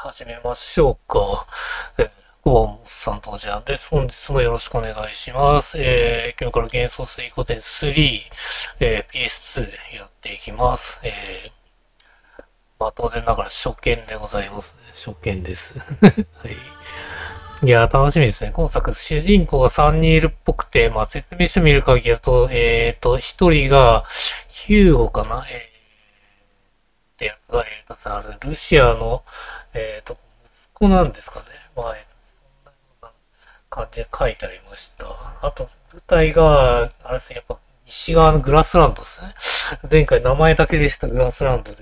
始めましょうか。こんばんは、モスさんとじゃんです。本日もよろしくお願いします。今日から幻想水5.3、PS2 やっていきます。まあ当然ながら初見でございますね。初見です。はい。いやー、楽しみですね。今作、主人公が3人いるっぽくて、まあ説明書見る限りだと、1人が、ヒューゴかなってやつが、ルシアの、息子なんですかね。まあ、そんなような感じで書いてありました。あと、舞台が、あれですね、やっぱ、西側のグラスランドですね。前回名前だけでしたグラスランドで。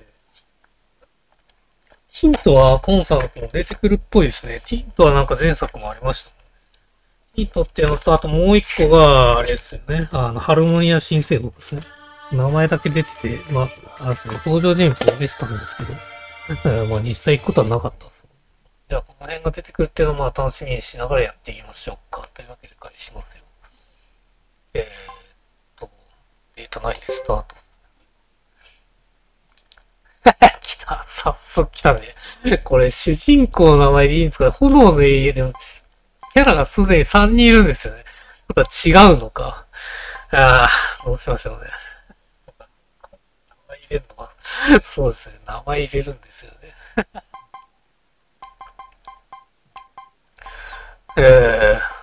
ヒントは今作も出てくるっぽいですね。ヒントはなんか前作もありました。ヒントっていうのと、あともう一個が、あれですよね。ハルモニア新生国ですね。名前だけ出てて、まあ、あれですね、登場人物をベストなんですけど、まあ実際行くことはなかったです。じゃあこの辺が出てくるっていうのをまあ楽しみにしながらやっていきましょうか。というわけで開始しますよ。データ内でスタート。来た。早速来たね。これ主人公の名前でいいんですかね。炎の家でもキャラがすでに3人いるんですよね。また違うのか。ああ、どうしましょうね。名前入れるのか。そうですね。名前入れるんですよね。えー、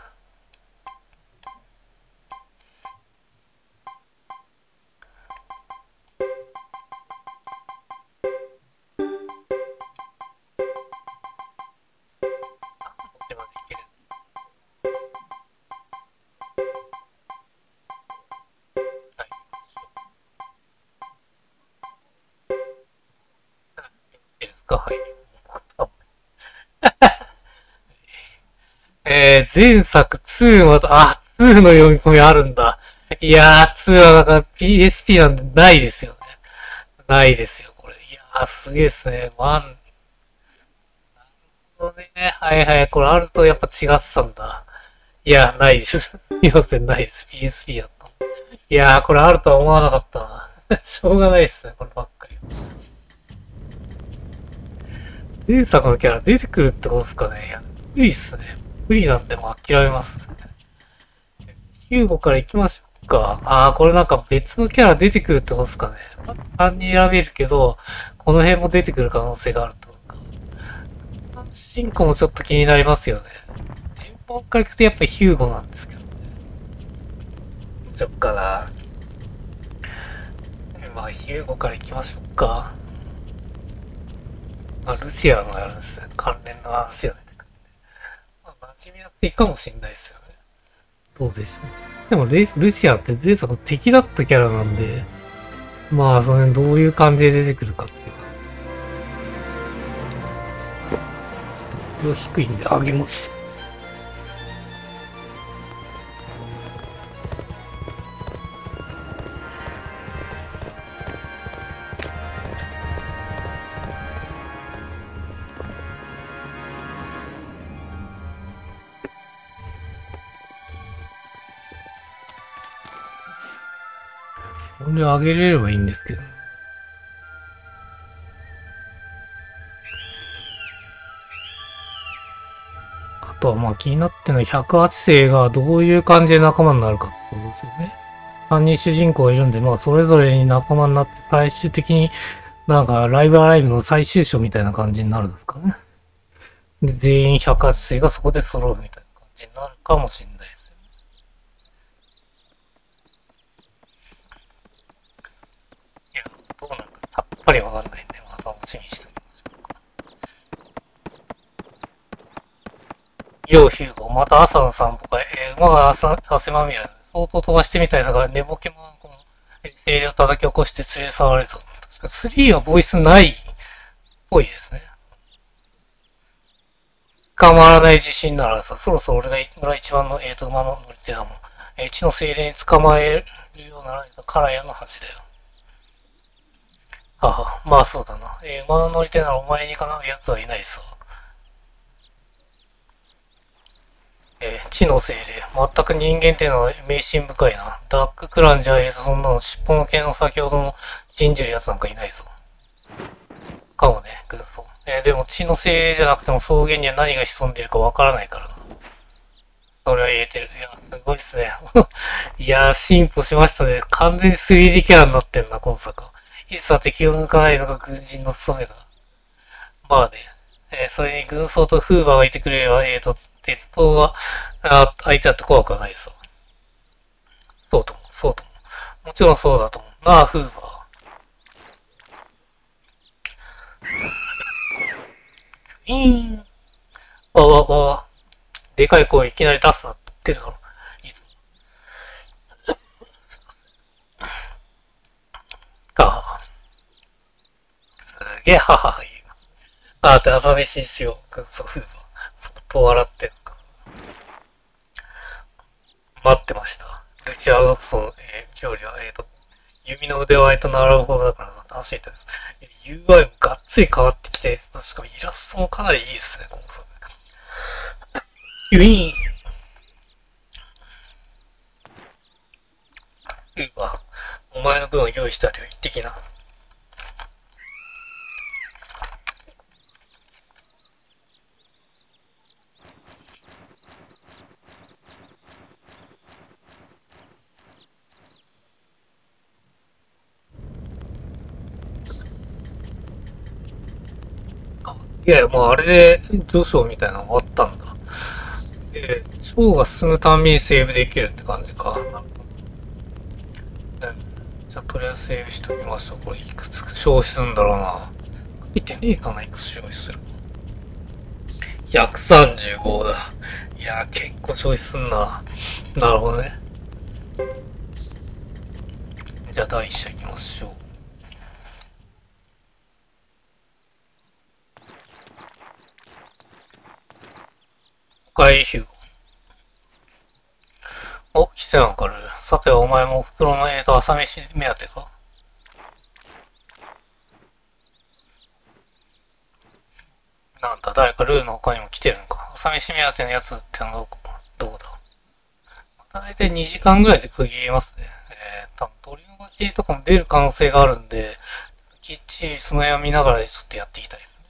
こっちまでいける。はい。よろしいですか。はい。前作2また、2の読み込みあるんだ。いやー、2はなんか PSP なんでないですよね。ないですよ、これ。いやー、すげえっすね。ね。はいはい、これあるとやっぱ違ってたんだ。いや、ないです。すいません、ないです。PSP やった。いやー、これあるとは思わなかったな。しょうがないっすね、こればっかり。前作のキャラ出てくるってことですかね。いや、無理っすね。無理なんでもう諦めます。ヒューゴから行きましょうか。これなんか別のキャラ出てくるってことですかね。単に選べるけど、この辺も出てくる可能性があるってことか。主人公もちょっと気になりますよね。順番からいくとやっぱりヒューゴなんですけどね。どうしよっかな。まあ、ヒューゴから行きましょうか。ルシアのやるですね。関連の話が出てくるんで。まあ、馴染みやすいかもしれないですよね。どうでしょう。でもルシアって前作敵だったキャラなんで、まあ、その辺どういう感じで出てくるかっていうか。ちょっと、低いんで上げます。これ上げれればいいんですけど。あとはまあ気になってるのは108世がどういう感じで仲間になるかってことですよね。3人主人公がいるんで、まあそれぞれに仲間になって最終的になんかライブアライブの最終章みたいな感じになるんですかね。で、全員108世がそこで揃うみたいな感じになるかもしれないですよね。いや、どうなるかさっぱりわかんないんで、まあ楽しみにしておきましょうか。ようヒューゴ、また朝の散歩か、馬が汗まみれで相当飛ばしてみたいだから寝ぼけもこの、精霊を叩き起こして連れ去られるぞ。確か3はボイスないっぽいですね。捕まらない自信ならさ、そろそろ俺が村一番の、馬の乗り手だもん。地の精霊に捕まえるようなカラヤの恥だよ。はは、まあそうだな。馬の乗り手ならお前にかなう奴はいないさ。地の精霊。全く人間っていうのは迷信深いな。ダッククランじゃそんなの尻尾の毛の先ほどの信じる奴なんかいないぞ。かもね、グッド。 でも血のせいじゃなくても草原には何が潜んでいるかわからないからな。それは言えてる。いや、すごいっすね。いや進歩しましたね。完全に 3D キャラになってんな、今作は。一切敵を抜かないのが軍人の務めだ。まあね。それに軍曹とフーバーがいてくれれば、鉄塔は、相手だって怖くはないさ。そうとも、そうとも。もちろんそうだと思う。なあ、フーバー。ウィーン。わ。でかい声いきなり出すなって言ってるだろ。いつも。ああ。すげえ、ははは言います。って朝飯にしよう。軍曹フーバー。相当笑ってんすか。待ってました。ルキアドクソの、料理は、弓の腕前と習うほどだからな。楽しいです。UI もがっつり変わってきて、しかもイラストもかなりいいですね、今作。ユイーン。お前の分を用意してあるよ、一滴な。いやいや、もうあれで序章みたいなの終わったんだ。章が進むたんびにセーブできるって感じか。じゃあとりあえずセーブしときましょう。これいくつ消費するんだろうな。書いてねえかな、いくつ消費する。135だ。いやー、結構消費すんな。なるほどね。じゃあ第1社行きましょう。おい、ヒューゴ。お、来てたのかる。さてはお前もお袋の朝飯目当てか。なんだ、誰かルーの他にも来てるのか。朝飯目当てのやつってのはどこだ。また大体2時間ぐらいで区切りますね。多分鳥の勝ちとかも出る可能性があるんで、きっちりその辺を見ながらちょっとやっていきたいですね。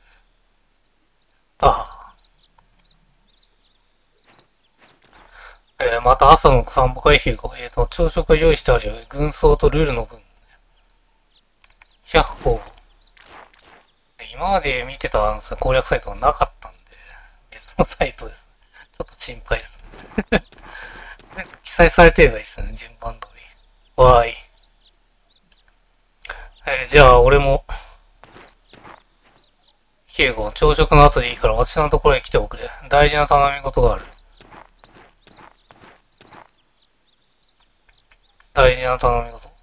また朝の散歩会費が、朝食が用意してあるよ。軍曹とルールの分。100歩。今まで見てた攻略サイトがなかったんで、別のサイトですね。ちょっと心配ですね。記載されてればいいですね、順番通り。わーい。じゃあ、俺も、ケイゴ、朝食の後でいいから私のところへ来ておくれ。大事な頼み事がある。大事な頼み事。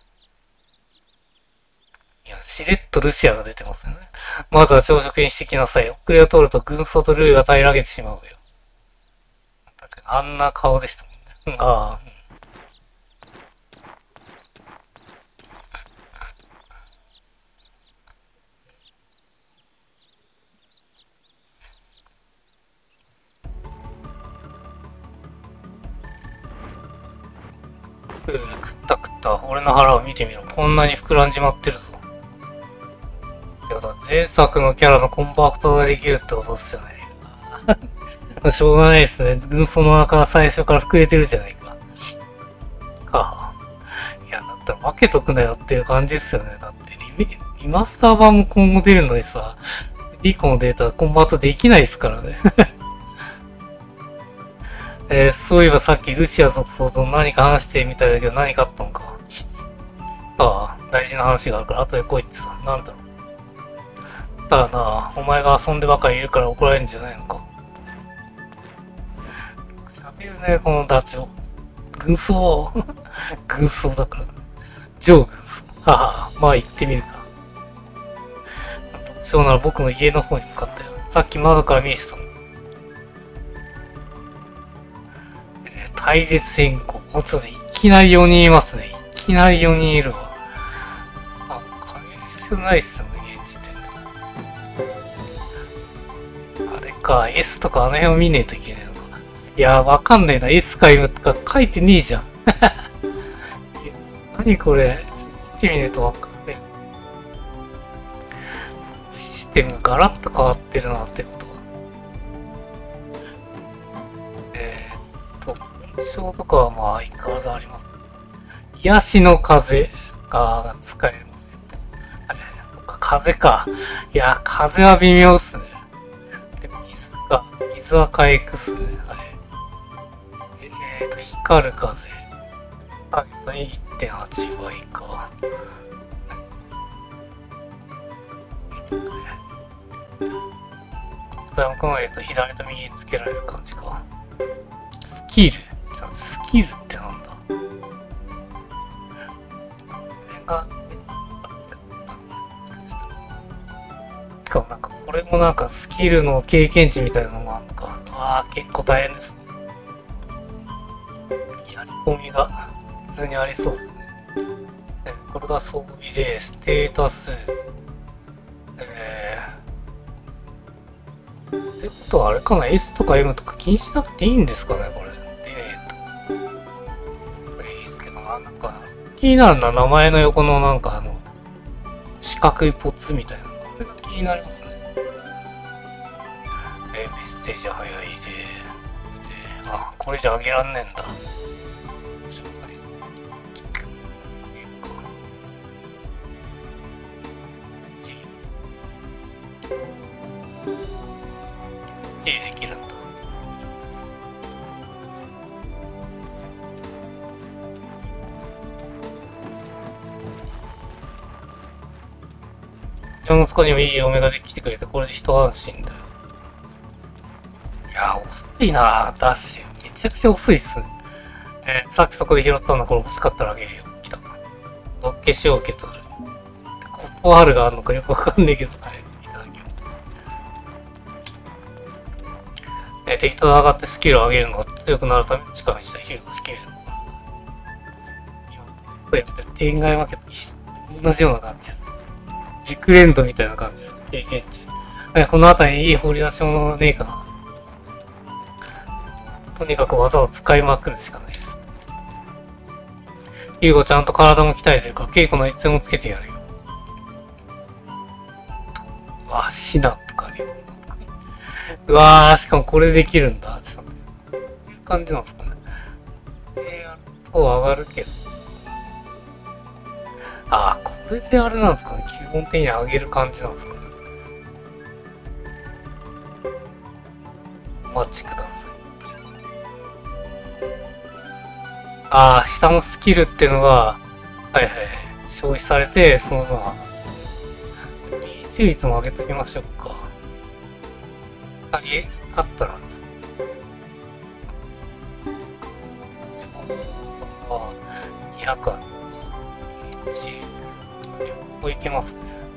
いや、しれっとルシアが出てますよね。まずは朝食にしてきなさい。遅れを取ると軍曹とルールが平らげてしまうよ。確かに、あんな顔でしたもんね。ああ。食った。俺の腹を見てみろ。こんなに膨らんじまってるぞ。いやだ、前作のキャラのコンパクトができるってことっすよね。しょうがないですね。軍曹の中は最初から膨れてるじゃないか。はあ。いや、だったら負けとくなよっていう感じですよね。だってリマスター版も今後出るのにさ、リコのデータコンバートできないですからね。そういえばさっきルシア属相と何か話してみたいだけど何かあったのか。さあ、大事な話があるから後で来いってさ、なんだろう。さあなあ、お前が遊んでばかりいるから怒られるんじゃないのか。喋るね、このダチョウ。軍曹。軍曹だから。上軍曹。はあ、まあ行ってみるか。そうなら僕の家の方に向かったよ。さっき窓から見えてたの。隊列変更。ちょっといきなり4人いますね。いきなり4人いるわ。変える必要ないっすよね、現時点で。あれか、S とかあの辺を見ねえといけないのか。いや、わかんねえな。S か M とか書いてねえじゃん。何これ。見てみねえとわかんねえ。 テムガラッと変わってるなってことは。印象とかはまあ相変わらずあります。癒しの風が使えますよと。そっか、風か。いや、風は微妙っすね。で、水は回復っすね。はい。光る風。1.8 倍か。それもこの左と右につけられる感じか。スキルってなんだ。しかもなんかこれもなんかスキルの経験値みたいなのもあるのか。ああ、結構大変ですね。やり込みが普通にありそうですね。これが装備で、ステータス。ってことはあれかな、 S とか M とか気にしなくていいんですかね、これ。これいいっすけどな、なんか、気になるのは名前の横のなんか四角いポツみたいな。これが気になりますね。メッセージ早いで。あ、これじゃあげらんねえんだ。できるんだ。山本にもいい嫁ができてくれて、これで一安心だよ。いやー、遅いなー、ダッシュ。めちゃくちゃ遅いっすね。さっきそこで拾ったんだ、これ欲しかったらあげるよ。来た。どっけしを受け取る。断るがあるのかよくわかんないけど、はい。敵と上がってスキルを上げるのが強くなるために力にしたヒーロースキル。今、こうやって天外負けと同じような感じです。軸連動みたいな感じです。経験値。この辺りにいい掘り出し物ねえかな。とにかく技を使いまくるしかないです。ユーゴちゃんと体も鍛えてるから稽古の一線もつけてやるよ。うわ、シナとかあるよ。うわー、しかもこれできるんだ。ちょっと待って。こういう感じなんですかね。やると上がるけど。あー、これであれなんですかね。基本的に上げる感じなんですかね。お待ちください。あー、下のスキルっていうのが、はいはい、消費されて、そのまま、命中率も上げときましょうか。勝ったらです。200ある。両方いけますね。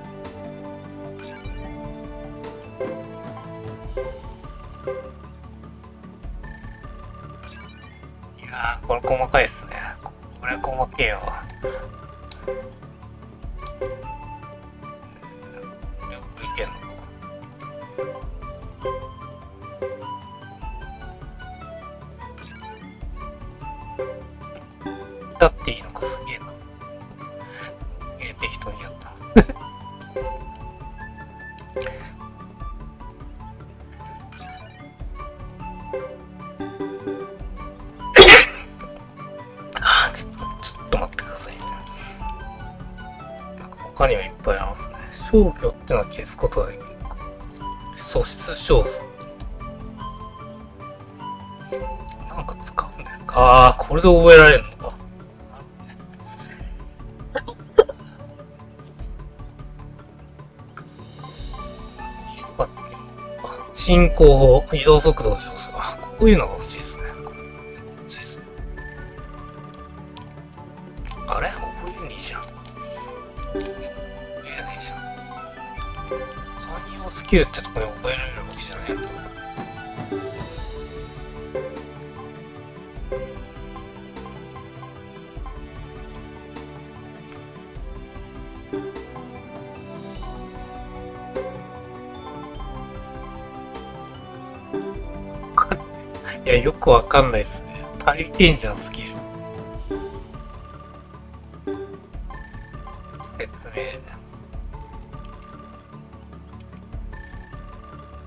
いやー、これ細かいですね。これ細けえよ。両方いけんのか。だっていいのか、すげえな。適当にやってます。ちょっと待ってくださいね。なんか他にはいっぱいありますね。消去ってのは消すことができるのか。素質勝訴。なんか使うんですか。ああ、これで覚えられるのか。進行法、移動速度上昇。あ、こういうのが欲しいですね。あれ覚えねえじゃん。覚えねえじゃん。汎用スキルってとこで覚えられるわけじゃねえんだ。いや、よくわかんないっすね。足りてんじゃん、スキル。説明。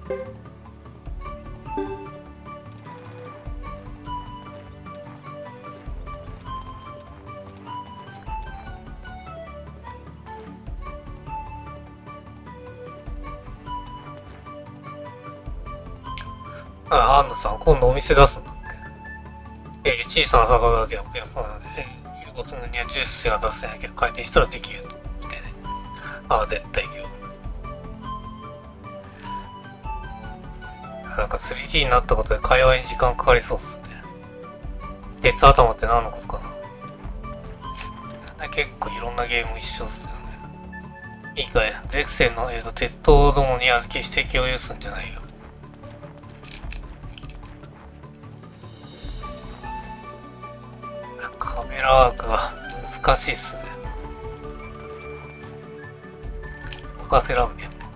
あ、アンナさん、今度お店出すんだって。小さな酒場だけど、お客さんなので、昼ごつにはジュースが出せないけど、開店したらできると思ってね。ああ、絶対行くよ。なんか 3D になったことで会話に時間かかりそうっすね。鉄頭って何のことかな。結構いろんなゲーム一緒っすよね。いいかい、ゼクセンの、鉄塔どもには決して気を許すんじゃないよ。カメラワークが難しいっすね。動かせらんねえ。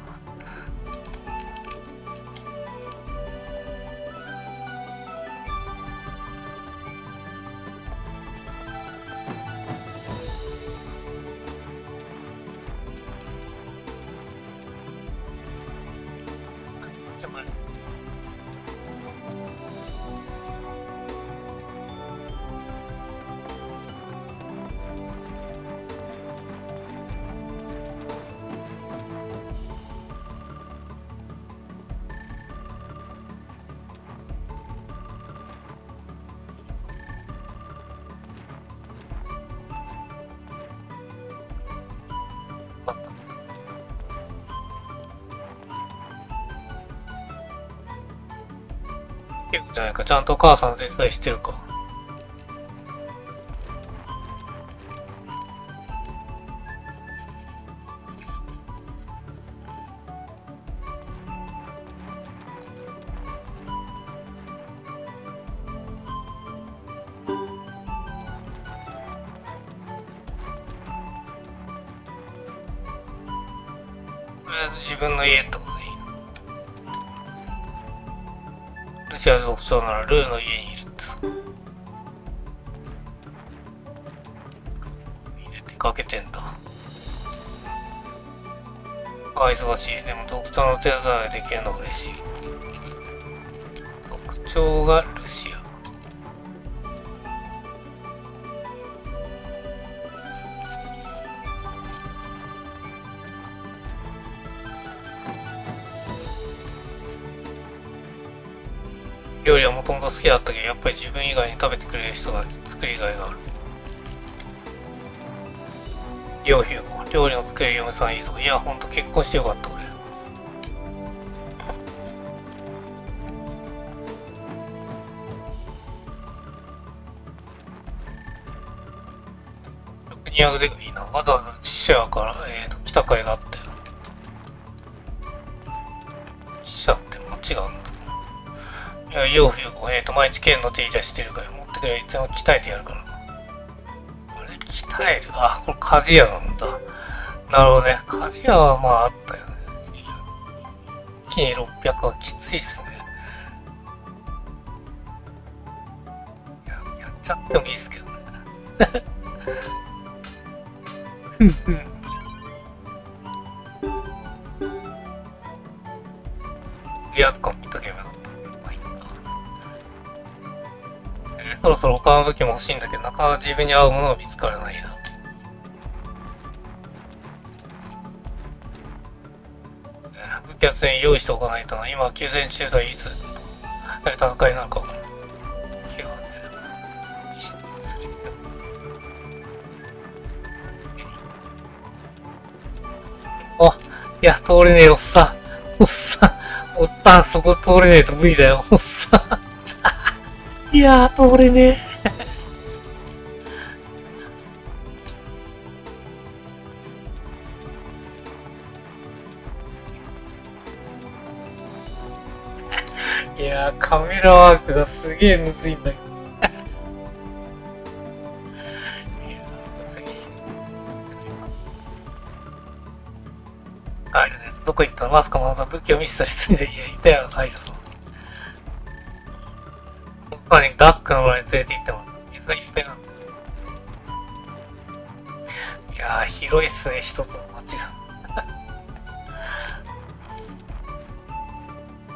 じゃないか、ちゃんとお母さん手伝いしてるか。とりあえず自分の家ってことでいいの。ルシア族長ならルーの家にいるってさ。出かけてんだ。ああ、忙しい。でも族長の手伝いができるのが嬉しい。族長がルシア。料理はもともと好きだったけど、やっぱり自分以外に食べてくれる人が作りがいがある。ヨーヒューゴ、料理の作れる嫁さんいいぞ。いや、ほんと結婚してよかった、俺。職人役でいいな。わざわざちっちゃいから、来た甲斐があったよ。ちっちゃって街があるんだ。いや、ヨーヒューゴ、毎日剣の手入れしてるから、持ってくればいつでも鍛えてやるから。あれ、鍛える。あ、これ鍛冶屋なんだ。なるほどね。鍛冶屋はまああったよね。一気に600はきついっすね。やっちゃってもいいっすけどね。ふんふん。リアとかも見とけばよかった。そろそろ他の武器も欲しいんだけど、なかなか自分に合うものが見つからないな。武器は常に用意しておかないとな。今は休戦中だ。いつ戦いなのかも。あ、いや、通れねえ、おっさん。おっさん。おったん、そこ通れねえと無理だよ、おっさん。いやー、通れねえ。いやー、カメラワークがすげえむずいんだけど。あれね、どこ行ったの？マスカマさん武器を見せたりするんで、いや、いたよ、ハイドさん。他にダックの村に連れて行っても、水がいっぱいなんだ。いやー、広いっすね、一つの街が。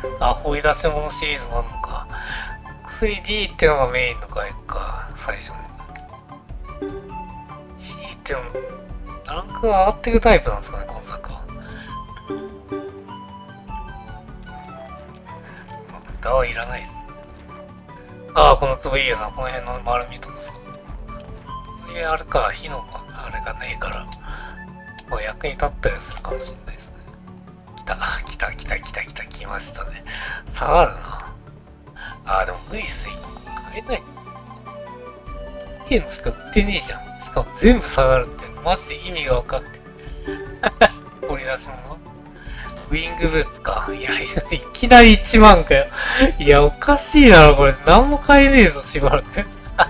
あ、掘り出し物シリーズもあるのか。薬 D ってのがメインの回か、最初に。C ってのも、ランクが上がっていくタイプなんですかね、今作は。歌はいらないです。ああ、この壺いいよな。この辺の丸みとかさ。あれか、火のあれがねえから、まあ、役に立ったりするかもしれないですね。来ましたね。下がるな。ああ、でも無理っすね。買えない。いいのしか売ってねえじゃん。しかも全部下がるって、マジで意味が分かって。掘り出し物ウィングブーツか。いや、いきなり1万かよ。いや、おかしいだろ、これ。何も買えねえぞ、しばらく。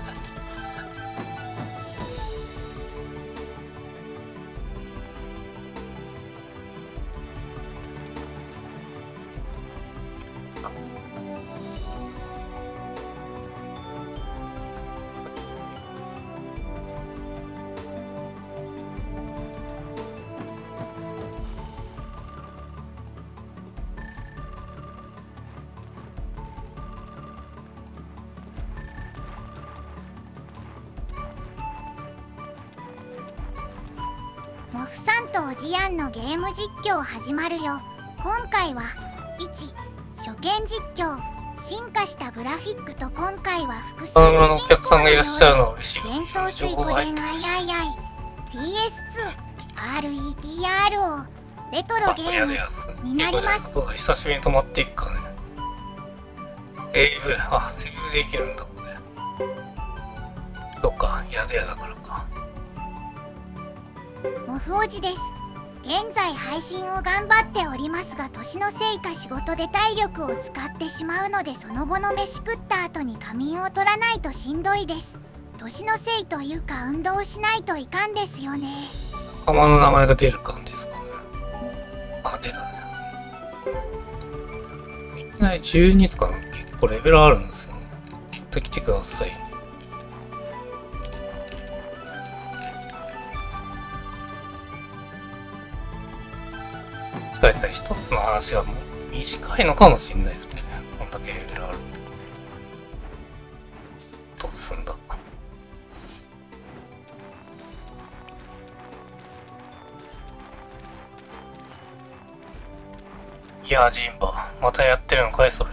モフさんとおじやんのゲーム実況始まるよ。今回は1初見実況、進化したグラフィックと今回は複数主人公お客さんがいらっしゃるのは嬉しい。 幻想水湖伝 III PS2 RETRO レトロゲームになります。 久しぶりに泊まっていくかね。セーブできるんだ、これ。そっか、やだからか。 モフおじです。現在配信を頑張っておりますが、年のせいか仕事で体力を使ってしまうので、その後の飯食った後に仮眠を取らないとしんどいです。年のせいというか運動しないといかんですよね。 仲間の名前が出る感じですかね。あ、出たね。いきなり12とか結構レベルあるんですよね。きっと来てください。一つの話がもう短いのかもしれないですね。こんだけレベルあるんで。どうすんだ。いや、ジンバ。またやってるのかい、それ。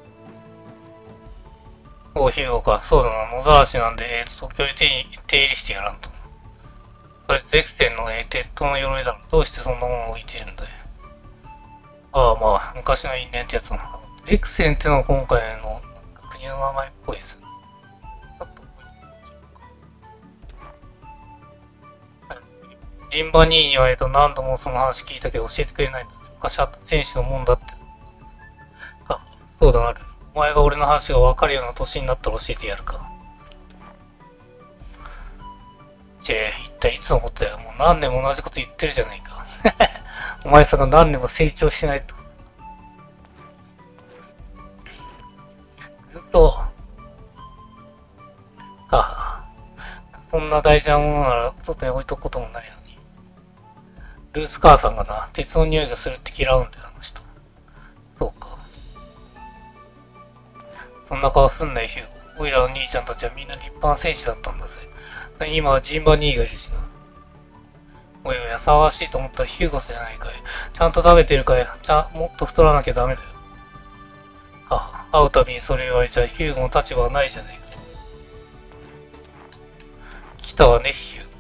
おう、ヒューゴか。そうだな。野ざらしなんで、東京に手入れしてやらんと。それ、ゼクテンの鉄塔の鎧だろ。どうしてそんなものを置いてるんだよ。ああ、まあ、昔の因縁ってやつな。ゼクセンってのは今回の国の名前っぽいです。ちょっと覚えてみましょうか。ジンバニーには何度もその話聞いたけど教えてくれないんだ。昔あった戦士のもんだって。あ、そうだなる。お前が俺の話が分かるような年になったら教えてやるか。一体いつのことだよ。もう何年も同じこと言ってるじゃないか。お前さんが何年も成長してないと。ずっと、そんな大事なものなら外に置いとくこともないのに。ルース母さんがな、鉄の匂いがするって嫌うんだよ、あの人。そうか。そんな顔すんなよ、ヒューゴ。オイラの兄ちゃんたちはみんな立派な戦士だったんだぜ。今はジンバニーがいるしな。おいおや、騒がしいと思ったらヒューゴスじゃないかい。ちゃんと食べてるかい。もっと太らなきゃダメだよ。会うたびにそれ言われちゃヒューゴの立場はないじゃないか。来たわね、ヒューゴ。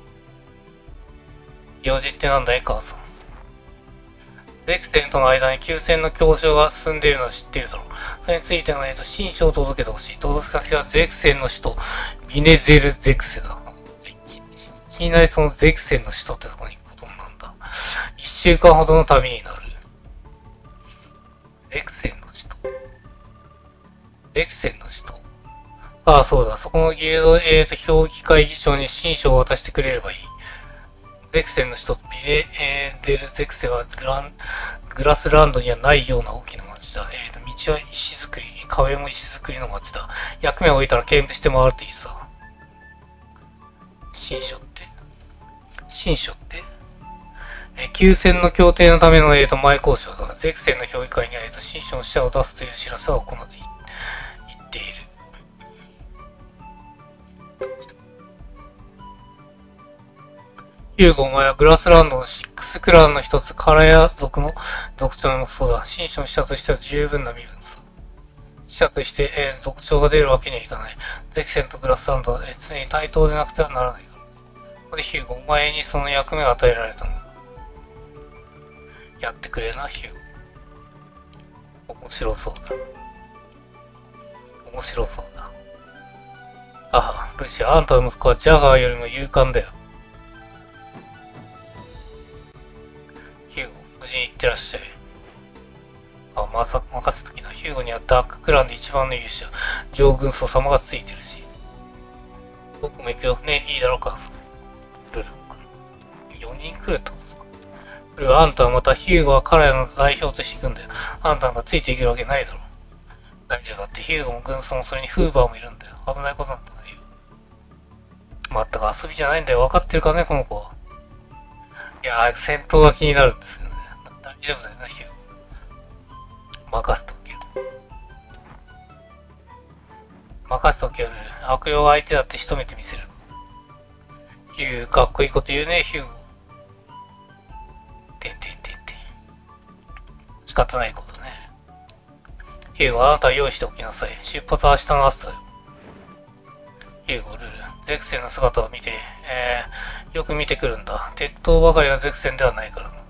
用事ってなんだい、母さん。ゼクテンとの間に休戦の交渉が進んでいるのは知っているだろう。それについての親書を届けてほしい。届け先はゼクセンの首都、ビネゼルゼクセだ。いきなりそのゼクセンの首都ってとこに行くことになるんだ。1週間ほどの旅になる。ゼクセンの首都。ゼクセンの首都。ああ、そうだ。そこのギルド、評議会議長に親書を渡してくれればいい。ゼクセンの首都、ビネデルゼクセはグラスランドにはないような大きな町だ。道は石造り、壁も石造りの町だ。役目を終えたら見物して回るといいさ。親書って休戦の協定のための、前交渉だ。ゼクセンの評議会には、新書の使者を出すという知らせを行っていっている。ヒューゴ、お前はグラスランドのシックスクランの一つ、カラヤ族の族長のそうだ。新書の使者としては十分な身分さ。使者として、族長が出るわけにはいかない。ゼクセンとグラスランドは、常に対等でなくてはならないから。ここでヒューゴ、お前にその役目が与えられたんだ。やってくれな、ヒューゴ。面白そうだ。面白そうだ。ああ、ルシア、あんたの息子はジャガーよりも勇敢だよ。ヒューゴ、無事に行ってらっしゃい。あ、任せときな。ヒューゴにはダーククランで一番の勇者、上軍曹様がついてるし。僕も行くよ。ね、いいだろうか、ルル君。4人来るってことですか？ルル、あんたはまたヒューゴは彼らの代表として行くんだよ。あんたなんかついていけるわけないだろう。大丈夫だって、ヒューゴも軍曹もそれにフーバーもいるんだよ。危ないことなんてないよ。まったく遊びじゃないんだよ。分かってるかね、この子は。いやー、戦闘が気になるんですよね。大丈夫だよな、ヒューゴ。任せとけよ。任せとけよ、ルル。悪霊相手だって仕留めてみせる。ヒュー、かっこいいこと言うね、ヒューゴ。仕方ないことね。ヒューゴ、あなたは用意しておきなさい。出発は明日の朝よ。ヒューゴ、ルル、ゼクセンの姿を見て、よく見てくるんだ。鉄塔ばかりがゼクセンではないからな。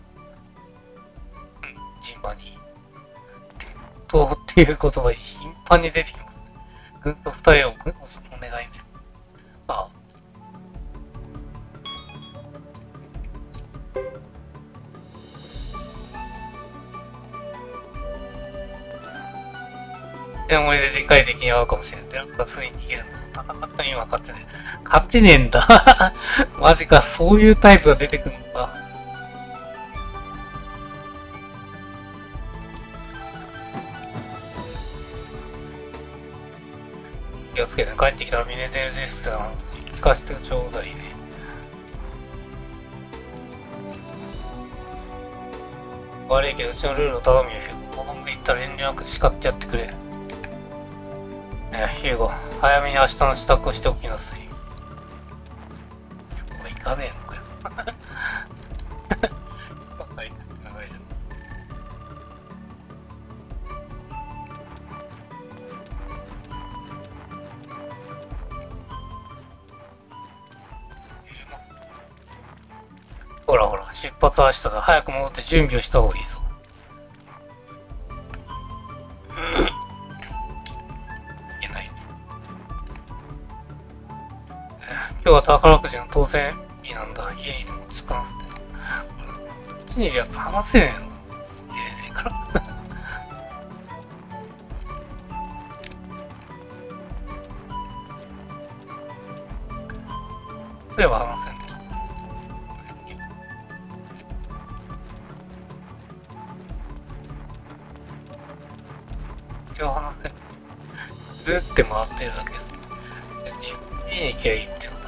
順番に。鉄塔っていう言葉頻繁に出てきます。軍と二人をお願いね。ああ。森ででかい敵に会うかもしれない。なんかすぐに逃げるの。戦った今勝ってね。勝てねえんだ。マジか、そういうタイプが出てくるのか。気をつけて、帰ってきたらミネゼルゼステの話聞かせてちょうだいね。悪いけど、うちのルールを頼むよ、ヒューゴ。このまま行ったら遠慮なく叱ってやってくれ。ヒューゴ、早めに明日の支度をしておきなさい。これ行かねえのかよ。ほらほら、出発は明日だ。早く戻って準備をした方がいいぞ。今日は宝くじの当選日なんだ。家にいてもつかんすね。こっちにいるやつ話せねえの。言えねえから。例えば話せんの。今日話せん。ぐるって回ってるだけです。家に行きゃいいってこと。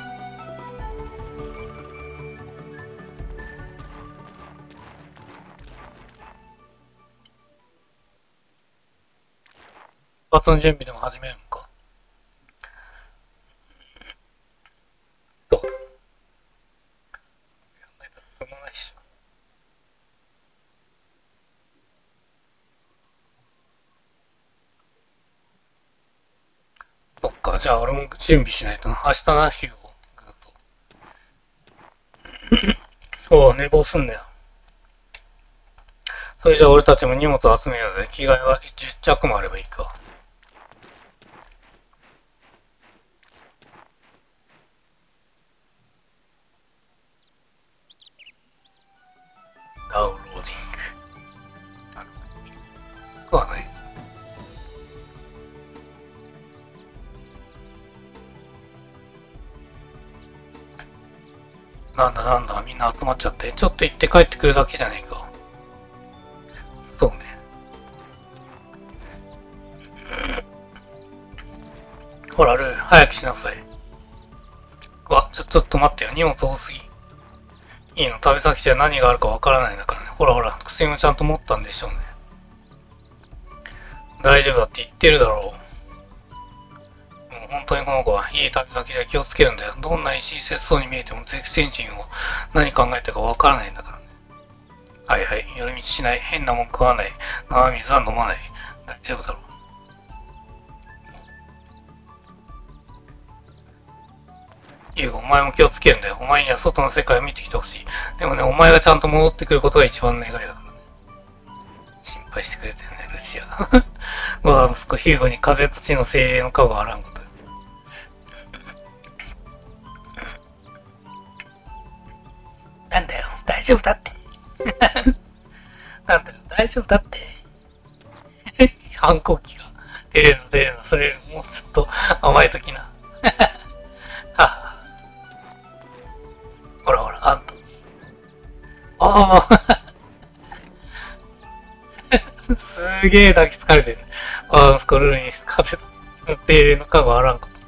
出発の準備でも始めるのか。そうだ。やんないと進まないっしょ。そっか、じゃあ俺も準備しないとな。明日な、ヒューゴ。おう、寝坊すんなよ。それじゃあ俺たちも荷物集めようぜ。着替えは10着もあればいいか。ダウンローディング。はないです。なんだなんだ、みんな集まっちゃって。ちょっと行って帰ってくるだけじゃねえか。そうね。ほら、ルー、早くしなさい。ちょっと待ってよ。荷物多すぎ。 いいの、旅先じゃ何があるかわからないんだからね。ほらほら、薬もちゃんと持ったんでしょうね。大丈夫だって言ってるだろう。もう本当にこの子は、いい旅先じゃ気をつけるんだよ。どんなに親切そうに見えても、ゼクセン人を何考えてるかわからないんだからね。はいはい、寄り道しない。変なもん食わない。生水は飲まない。大丈夫だろう。ユウゴ、お前も気をつけるんだよ。お前には外の世界を見てきてほしい。でもね、お前がちゃんと戻ってくることが一番願いだからね。心配してくれてるね、ルシア。我が息子ヒューゴに風と地の精霊の顔があらんこと。なんだよ、大丈夫だって。なんだよ、大丈夫だって。反抗期が。照れるの、照れるの、それよりもうちょっと甘えときな。はぁ。ほらほら、あんた。ああすげえ抱きつかれてる。ああ、息子ルルに風の精霊の顔があらんこと。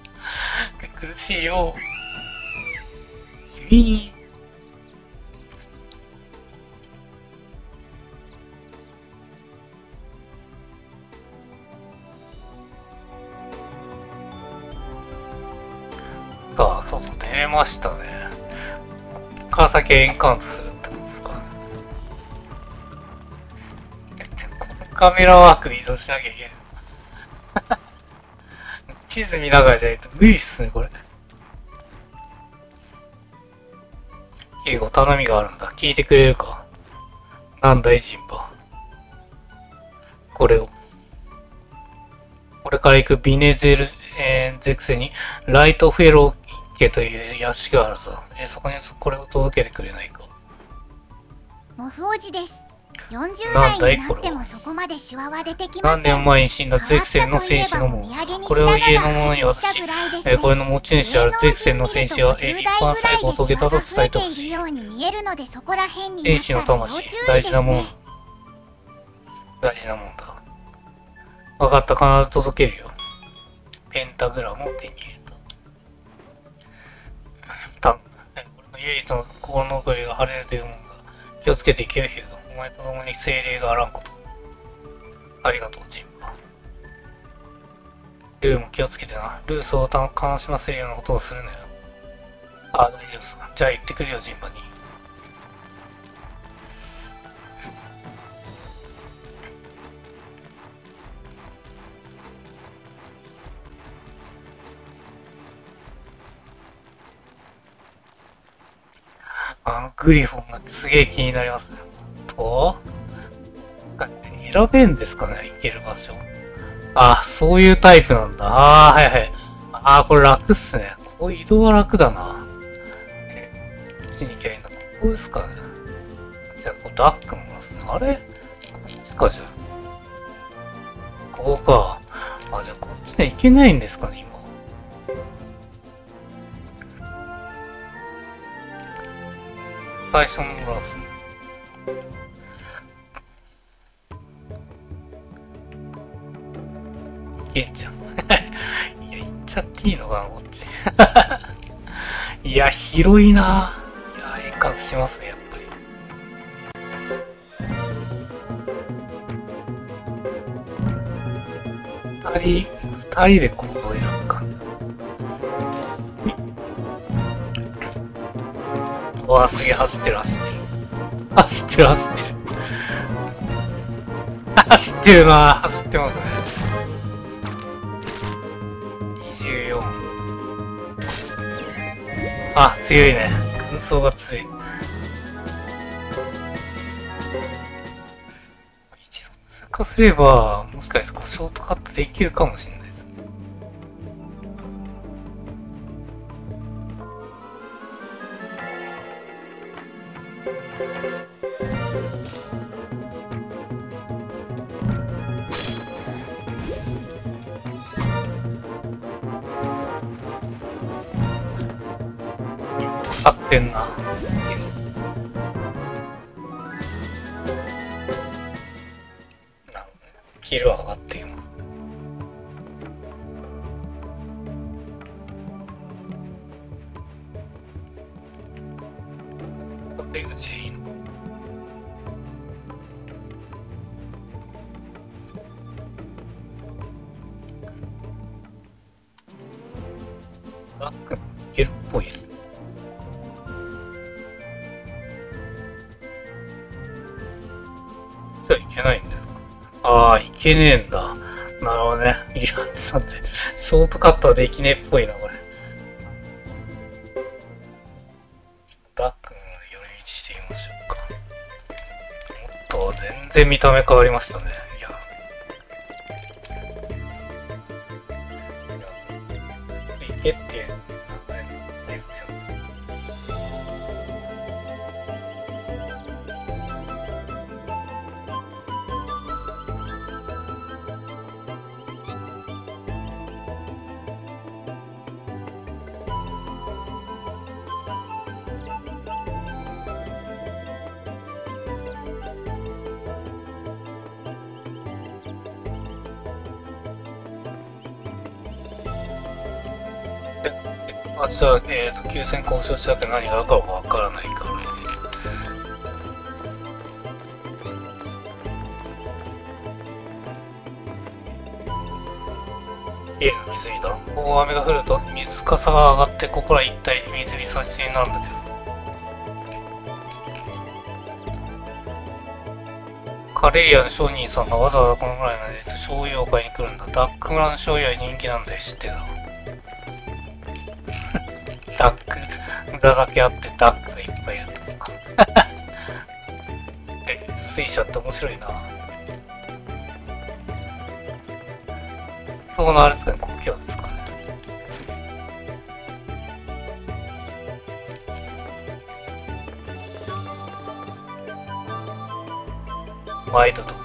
苦しいよ。ヒュイーン。そうそう、出れましたね。こっから先エンカウントするってことですかね。このカメラワークで移動しなきゃいけない。地図見ながらじゃないと無理っすね、これ。ヒューゴ、頼みがあるんだ。聞いてくれるか。なんだい、ジンバ。これを。これから行くビネゼル、ゼクセに、ライトフェロー家という屋敷があるさ。そこにこれを届けてくれないか。 モフおじです。40代になってもそこまでシワは出てきません。 何年前に死んだゼクセンの戦士のもの。これを家の者に渡し、これの持ち主であるゼクセンの戦士は一般最後を遂げたと伝えてほしい。戦士の魂、大事なもの。大事なものだ。分かった、必ず届けるよ。ペンタグラムを手に入れた。俺の唯一の心残りが晴れるというものだ。気をつけていけるけど、お前と共に精霊があらんこと。ありがとう、ジンバ。ルーも気をつけてな。ルースを悲しませるようなことをするなよ。ああ、大丈夫さ。じゃあ行ってくるよ、ジンバに。グリフォンがすげえ気になりますね。選べんですかね、行ける場所。あ、そういうタイプなんだ。ああ、はいはい。ああ、これ楽っすね。こう移動は楽だな。こっちに行けばいいんだ。ここですかね。じゃあ、こうダックもますね。あれこっちか、じゃあ。ここか。あ、じゃあこっちには行けないんですかね、今。最初のグラス。いけんじゃん。いや、行っちゃっていいのかな、こっち。いや、広いな。いや、円滑しますね、やっぱり。二人で行動を選ぶか。うわ、すげえ走ってる、走ってる。走ってる、走ってる。走ってるな、走ってますね。24。あ、強いね。空想が強い。一度通過すれば、もしかしてショートカットできるかもしれないですね。合ってんな。スキルは上がっています。 出口でいいの？バックいけるっぽいです。じゃあいけないんですか？ああ、いけねえんだ。なるほどね。いや、ちょっと待って。ショートカットはできねえっぽいな、これ。バックの寄り道してみましょうか。おっと、全然見た目変わりましたね。いや。いけっていう流れですよ。あ、じゃあ、休戦交渉したって何があるかわからないからね。水だろ。大雨が降ると水かさが上がってここら一帯水浸しになるんです。カレリアの商人さんがわざわざこのぐらいのです醤油を買いに来るんだ。ダック村の醤油は人気なんだよ、知ってた。ダック村だけあってダックがいっぱいいるとか。水車って面白いな。このあれですかね、国境ですかね。ワイドと。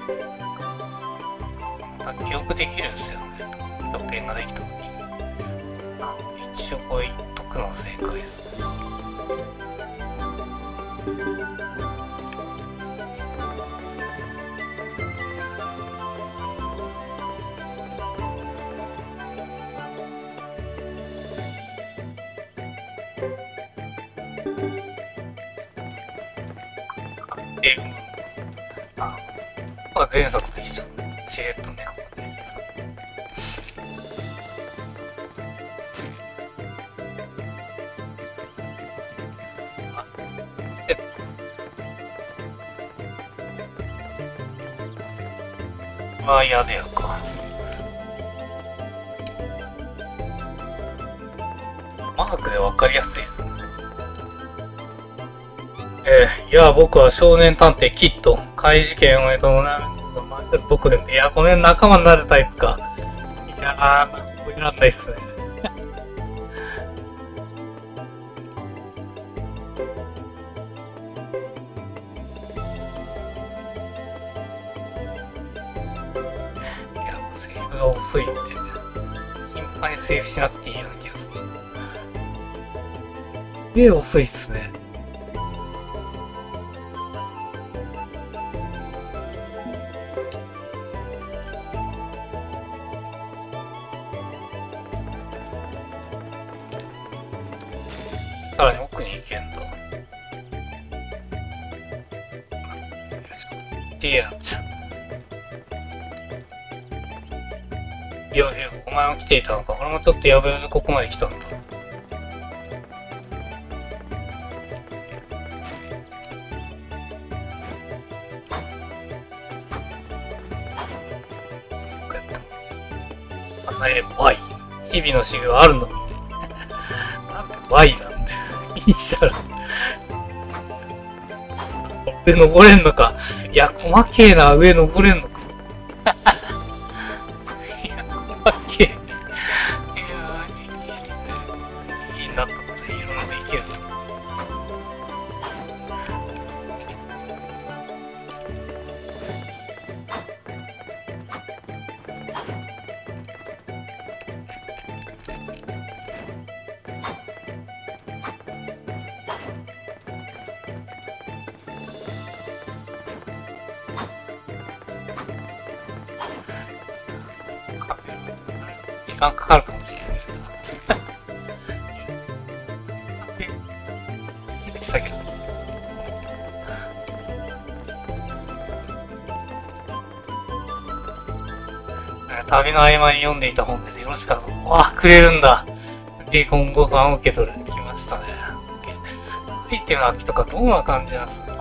記憶できるんですよね。予定ができた時に。一応これ言っとくのが正解です。前作と一緒です。しれっとね、ここで。あ、やでやか。マークでわかりやすいですね。いや、僕は少年探偵キッド。怪事件を僕で、いや、この仲間になるタイプか。いやー、覚えらんないっすね。いや、セーブが遅いって、頻繁にセーブしなくていいような気がする。すげえ遅いっすね。さらに奥に行けんだ。ディアンちゃん。いや、お前も来ていたのか。俺もちょっとやべえでここまで来たんだ。Y。日々の修行あるのに。なんで Y なんだよ。イニシャル。上登れんのか。いや、細けえな。上登れんのか。いや、細けえ。いやー、いいっすね。いいなったことでいろいろできる。時間かかるかもしれないな。したけど。 旅の合間に読んでいた本です。よろしかった。わあ、くれるんだ。で、今後版を受け取る。来ましたね。アイテムの空きとかどんな感じなんですか？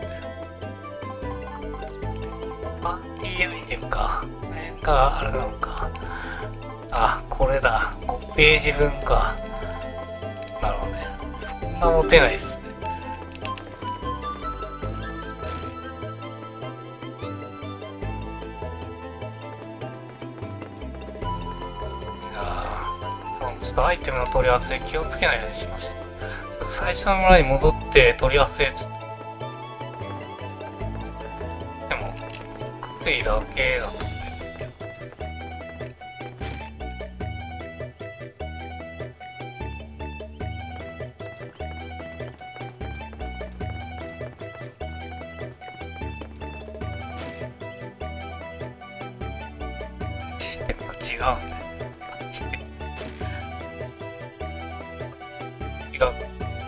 パーティーアイテムか。これがあれなのか。あ、これだ。5ページ分か。なるほどね。そんな持てないっすね。ちょっとアイテムの取り忘れ気をつけないようにしましょう。最初の村に戻って取り忘れちゃった。でも、クイだけだと思う。システムが違うんだよ。違う。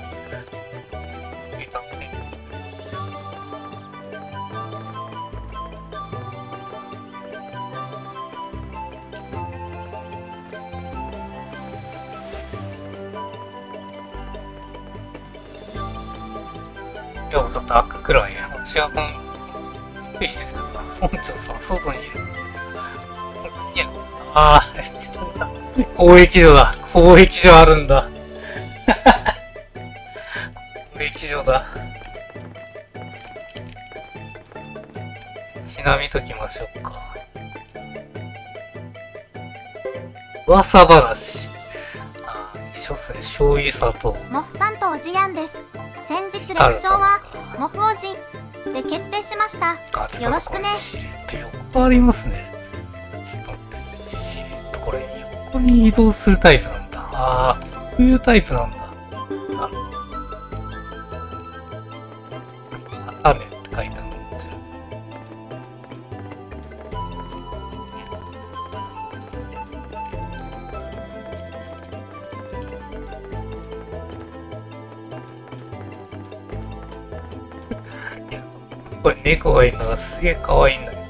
いや、ちょっと開くくらいや。私はこの、びっくりしてきたな。村長さん、外にいる。いや、ああ、交易所だ。交易所あるんだ。交易所だ。ちなみときましょうか。噂話。ああ、一緒っすね。醤油砂糖。 モフさんとおじやんです。先日略称はモフおじで決定しました。よろしくね。 しれっと横ありますね。ちょっと待って。しれっとこれ横に移動するタイプなんだ。ああ、こういうタイプなんだ。あねって書いてあるんですよ。いや、これ猫がいるのがすげえ可愛いんだけど。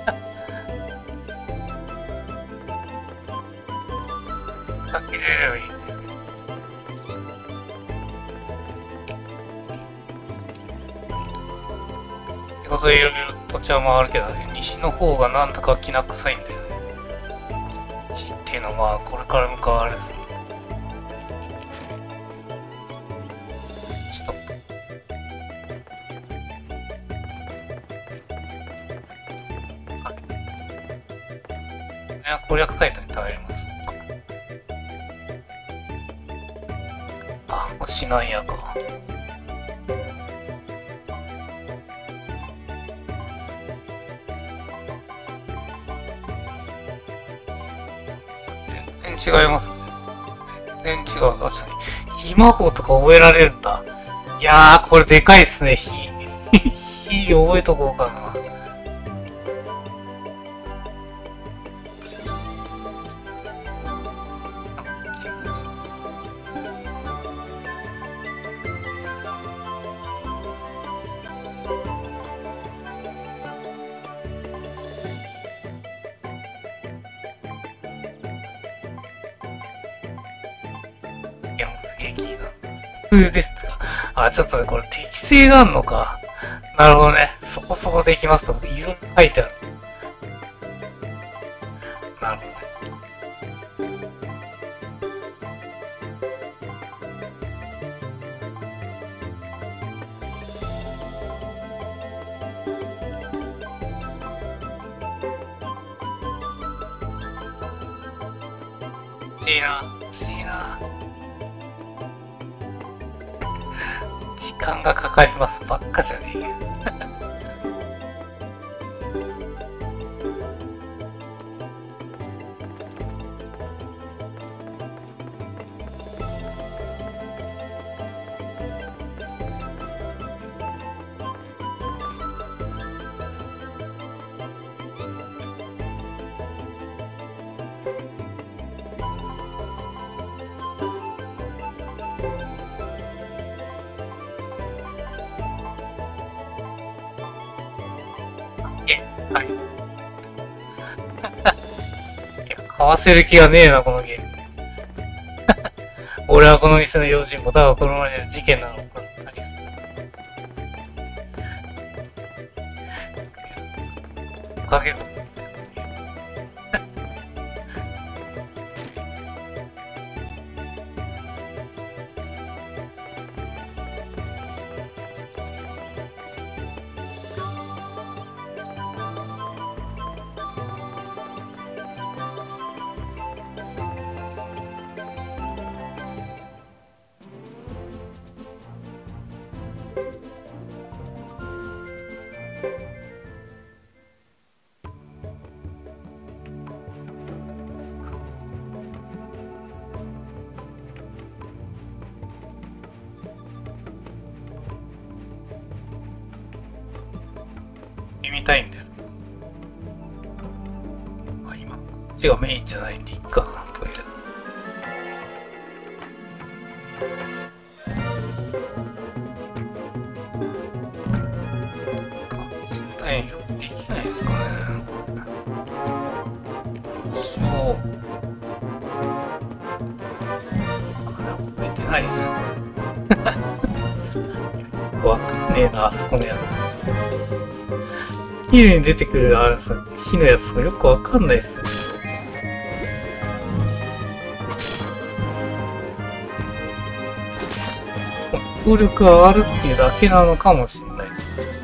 かけれればいいんですけど。ってことでいろいろ土地は回るけどね、西の方がなんだかきな臭いんだよね。西っていうのはまあこれから向かうあれですね。ちょっと。はい。これは攻略サイトに頼ります。あ、星なんやか。全然違いますね。全然違う。確かに。火魔法とか覚えられるんだ。いやー、これでかいっすね、火。火覚えとこうかな。いや、もうすげえ気になる。普通ですか。あ、ちょっとね、これ適性があるのか。なるほどね。そこそこできますとか、いろいろ書いてある。なるほどね。欲しいな。欲しいな。時間がかかりますばっかじゃねえけど。はい。 買わせる気がねえな、このゲーム。俺はこの店の用心棒。だがこの前の事件なのか。かけと。見たいんです。まあ今、こっちがメインじゃないんでいいかな、とりあえず。下演力できないですかね。どうしよう。あれ、覚えてないっす。わかんねえな、あそこのやつ。ヒールに出てくるあれさ、火のやつがよくわかんないっすね。効力が上がるっていうだけなのかもしれないですね。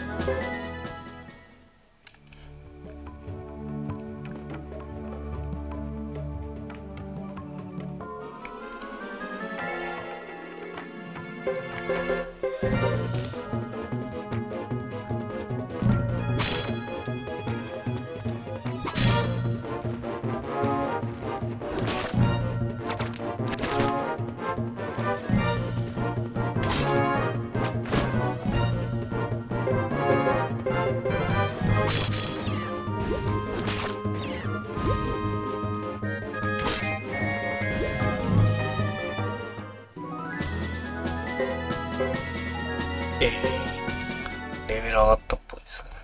レベル上がったっぽいですね。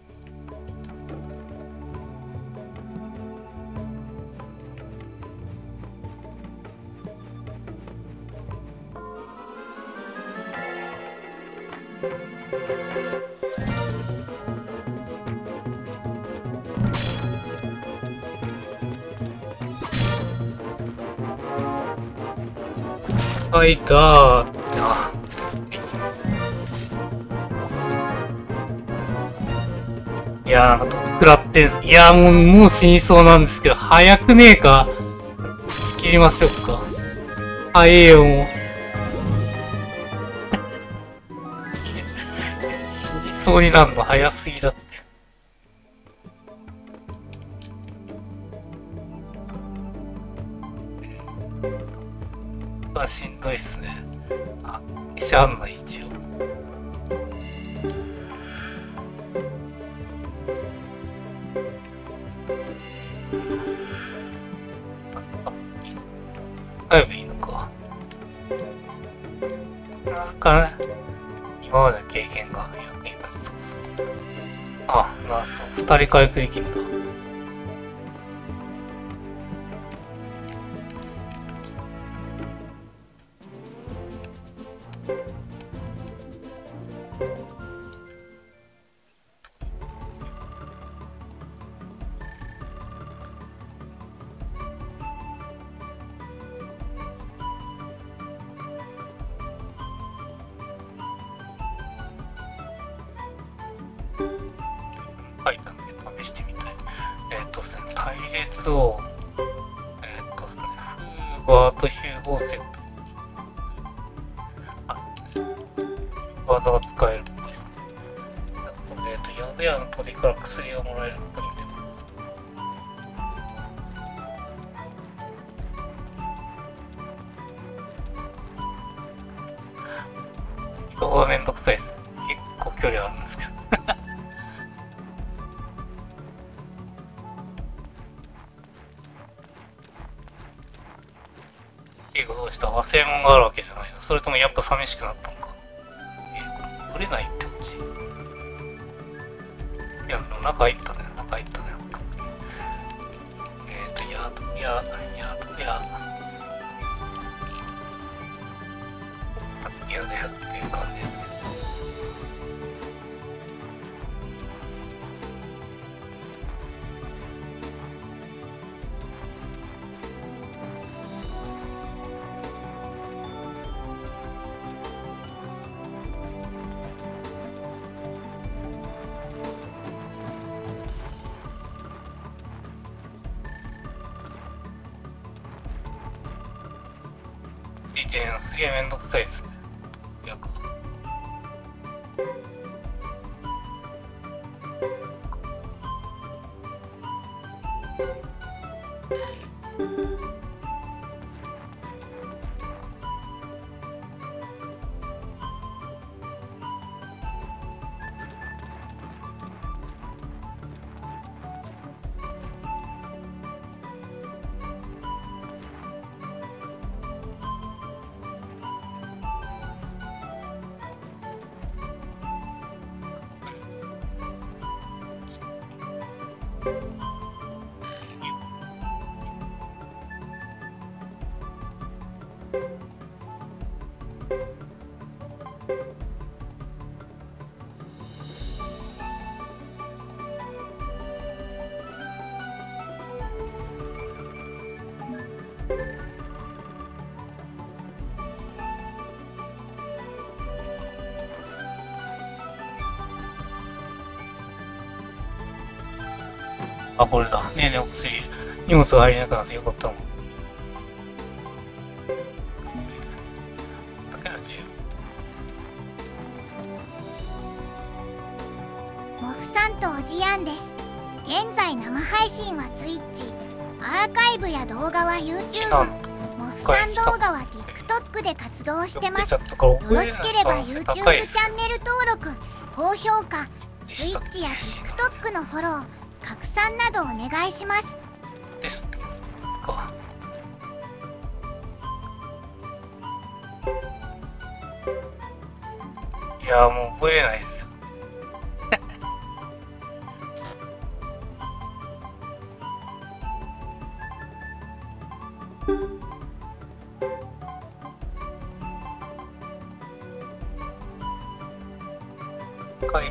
はい、だーってな。いやーなんかどっ食らってんす。いやーもう死にそうなんですけど、早くねえか。仕切りましょうか。早えよ、もう。死にそうになるの早すぎだって。しんどいっすね。あ、しゃあんない一応。使えばいいのか。なんかね、今までの経験が役に立ちそうです。あ、そう、2人回復できるんだ。書いたんで試してみたい。ですね、隊列を、ですね、フーバーとヒューゴーセット。技が使えるっぽいですね。あと、宿屋の鳥から薬がもらえるっぽいんで。ここがめんどくさいです。結構距離あるんですけど。どうした忘れ物があるわけじゃないの？それともやっぱ寂しくなったのか？取れないってこっち。いや、中入ったね。中入ったね。 でやってる感じですね。すげえめんどくさいですね。あ、これだ。ねえねえ、お薬。荷物が入れなくなってよかったもん。 モフさんとおじやんです。現在生配信は Twitch、アーカイブや動画は YouTube、モフさん動画は TikTok で活動してます。よろしければ YouTube チャンネル登録、高評価、Twitch や TikTok のフォロー、拡散などお願いします。 ですか。いやもう覚えれないです。はい。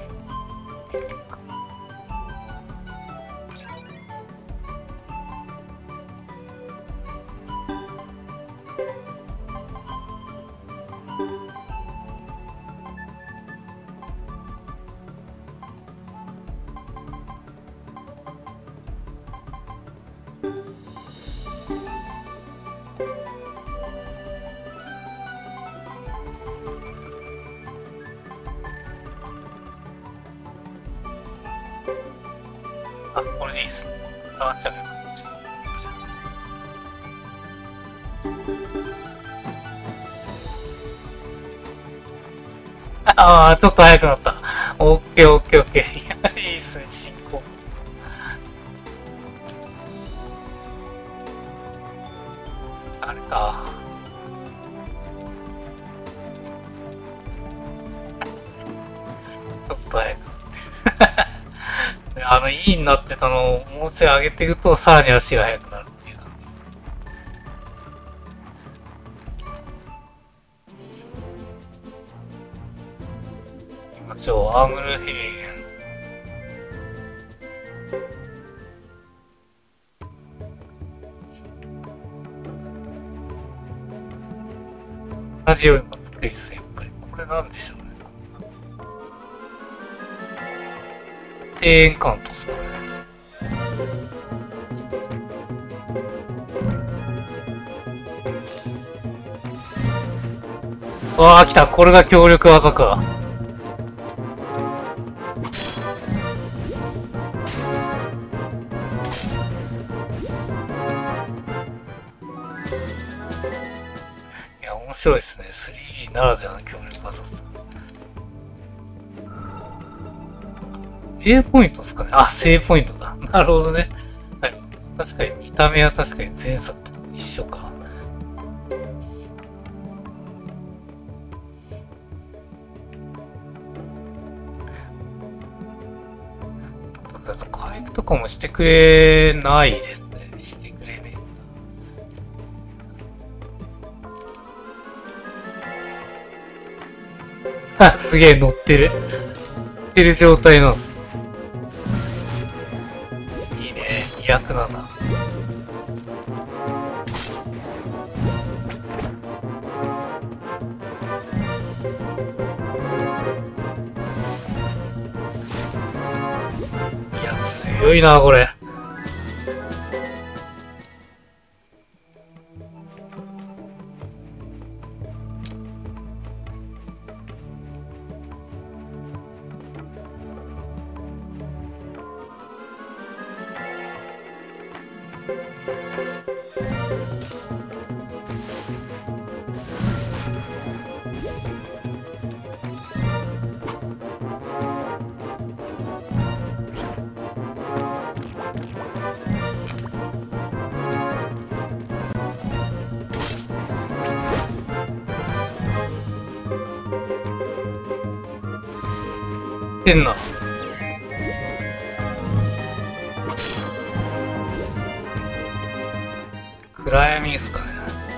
あ、これでいいです。探してあげる。ああ、ちょっと早くなった。オッケーオッケーオッケー。いや、いいっすね、進行。あれか。ちょっと早くなってる。いいになってたのをもうちょい上げていくと、さらに足が速くなるっていう感じです。行きましょう、アームルヘリー。同じような作りですね、やっぱり。これなんでしょうね。庭園カントですかね。わあ、来た。これが強力技か。いや、面白いですね。3D ならではの強力技っす。A ポイントですかね。あ、セーブポイントだ。なるほどね。はい。確かに見た目は確かに前作と一緒か。回復とかもしてくれないですね。してくれねえ。 あ、すげえ乗ってる。乗ってる状態なんです。いいね。207。いや、強いな、これ。変な。暗闇ですかね。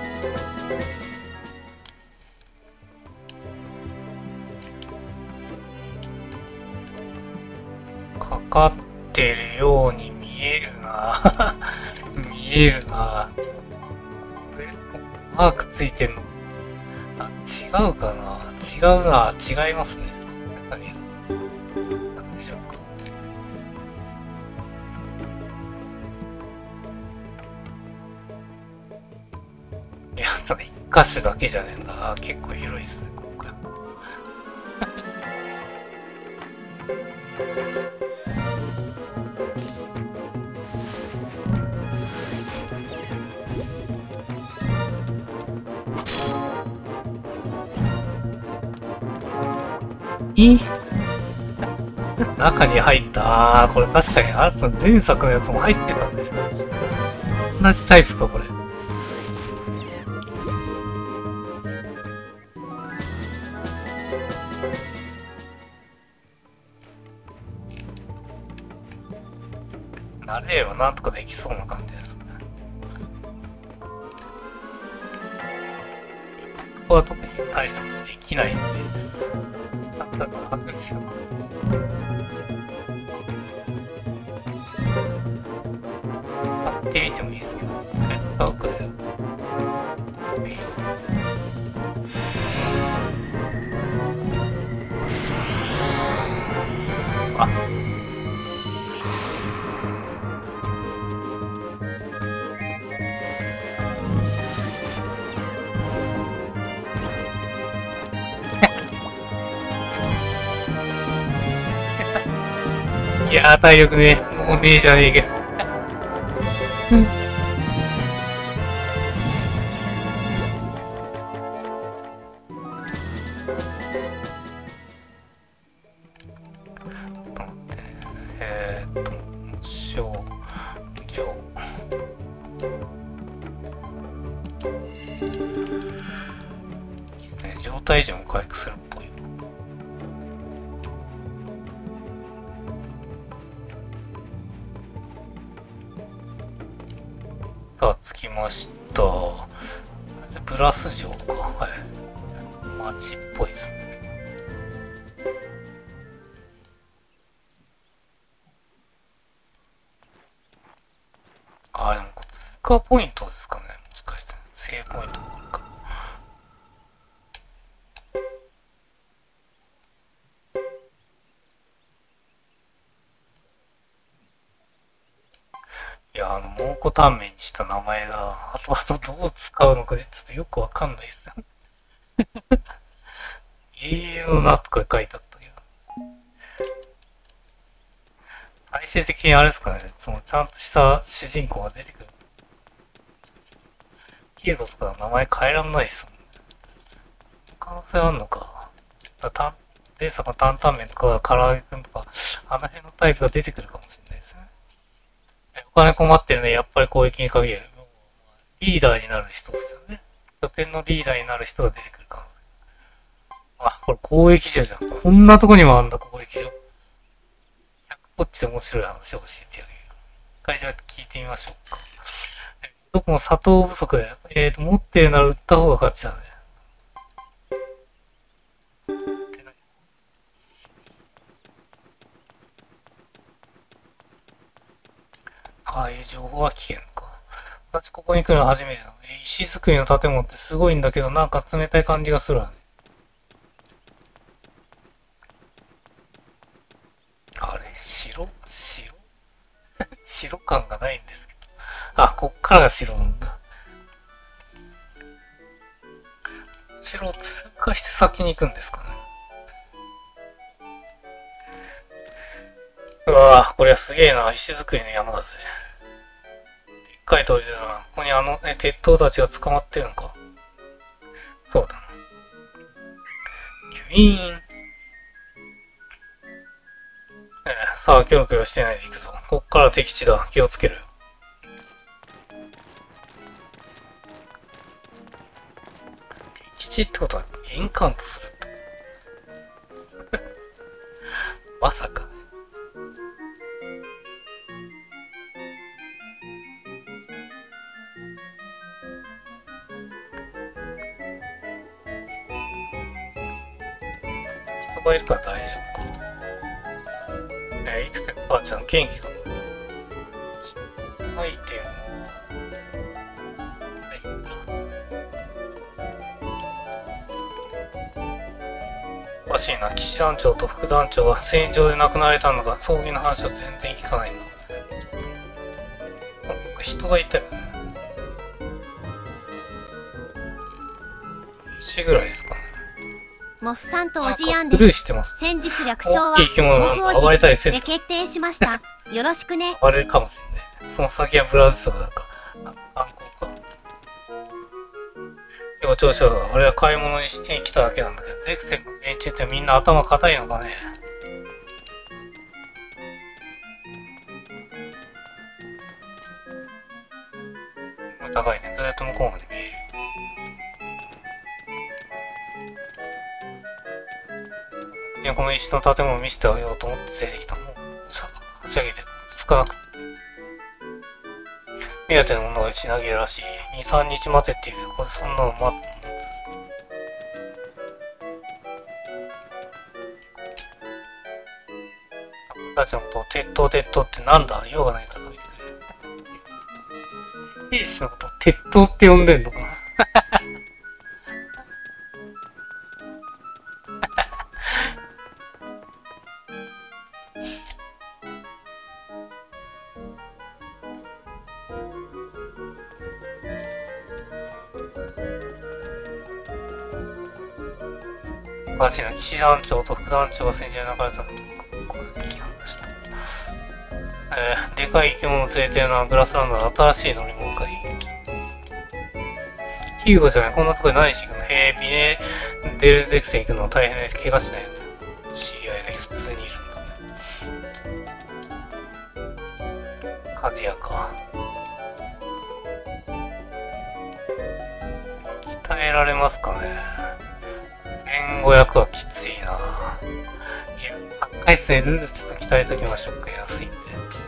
かかってるように見えるな。見えるな。ちょっとこれ、マークついてんの。あ、違うかな。違うな。違いますね。なんでしょうか。いや、ただ一箇所だけじゃねえんだな。結構広いですね、今回。中に入った。これ確かに、あその前作のやつも入ってたね。同じタイプか、これ。慣れればなんとかできそうな感じですね。ここは特に大したことできないんで、ただハングルしかない。買ってみてもいいですけど、買うかじゃあ。あ、いやー、体力ね、もうねえじゃねえけど。症状。いいですね、状態時も回復するっぽい。さあ、着きました。プラス城か。はい。街っぽいですね。あ、でも、通過ポイントですかね。もしかして、セーブポイントもあるか。いや、蒙古タンメンにした名前が、後々どう使うのかで、ちょっとよくわかんないですね。英雄の名とか書いてあったけど。最終的にあれですかね、そのちゃんとした主人公が出てくる。キードとか名前変えらんないっすもんね。可能性あんのか。前作の担々麺とか、唐揚げくんとか、あの辺のタイプが出てくるかもしれないですね。お金困ってるね、やっぱり攻撃に限る。リーダーになる人ですよね。拠点のリーダーになる人が出てくる可能性。あ、これ攻撃所じゃん。こんなとこにもあんだ、攻撃所。こっちで面白い話を教えてあげる。会社聞いてみましょうか。どこも砂糖不足だよ。持ってるなら売った方が勝ちだね。って何ああいう情報は聞けんのか。私ここに来るの初めてなの。石造りの建物ってすごいんだけど、なんか冷たい感じがするわね。あれ白白感がないんですけど。あ、こっからが白なんだ。白を通過して先に行くんですかね。うわぁ、これはすげえな。石造りの山だぜ。でっかい通りだな。ここに鉄塔たちが捕まってるのか。そうだな。キュイーン。さあ、キョロキョロしてないで行くぞ。こっから敵地だ。気をつけるよ。敵地ってことはエンカウントするってまさか。人がいるから大丈夫か。いくつかばあちゃん元気かな。はいっていうのおかしいな。騎士団長と副団長は戦場で亡くなられたのが葬儀の話は全然聞かないんだ。なんか人がいたよね。1ぐらいですかね。 モフさんとおじやんでルーしてます。 先日略称は大きい生き物なんか暴れたりせんで決定しました。よろしくね。 暴れるかもしれない。その先はブラウズとかなんか、観光か。要調子だ。俺は買い物に来ただけなんだけど、ゼクセンの連中ってみんな頭固いのかね。高いね。ずっと向こうまで見える。いや、この石の建物を見せてあげようと思って出てきた。もう、はしゃげて、つかなくて。目当てのものが品切れらしい。2、3日待てって言うけど、これそんなの待つの？僕たちのことを鉄塔ってなんだ？用がないかと言ってくれる。兵士のことを鉄塔って呼んでんのかなおかしいな。騎士団長と副団長が戦場に流れたの。これ聞きました。でかい生き物を連れてるのはグラスランドの新しい乗り物かい。ヒューゴじゃない。こんなとこで何しに行くの？ビネデルゼクセン行くのは大変です。怪我しないよね。知り合いが普通にいるんだね。鍛冶屋か。鍛えられますかね。1500はきついな。いや、高いっすね。ルールちょっと鍛えときましょうか。安いんで。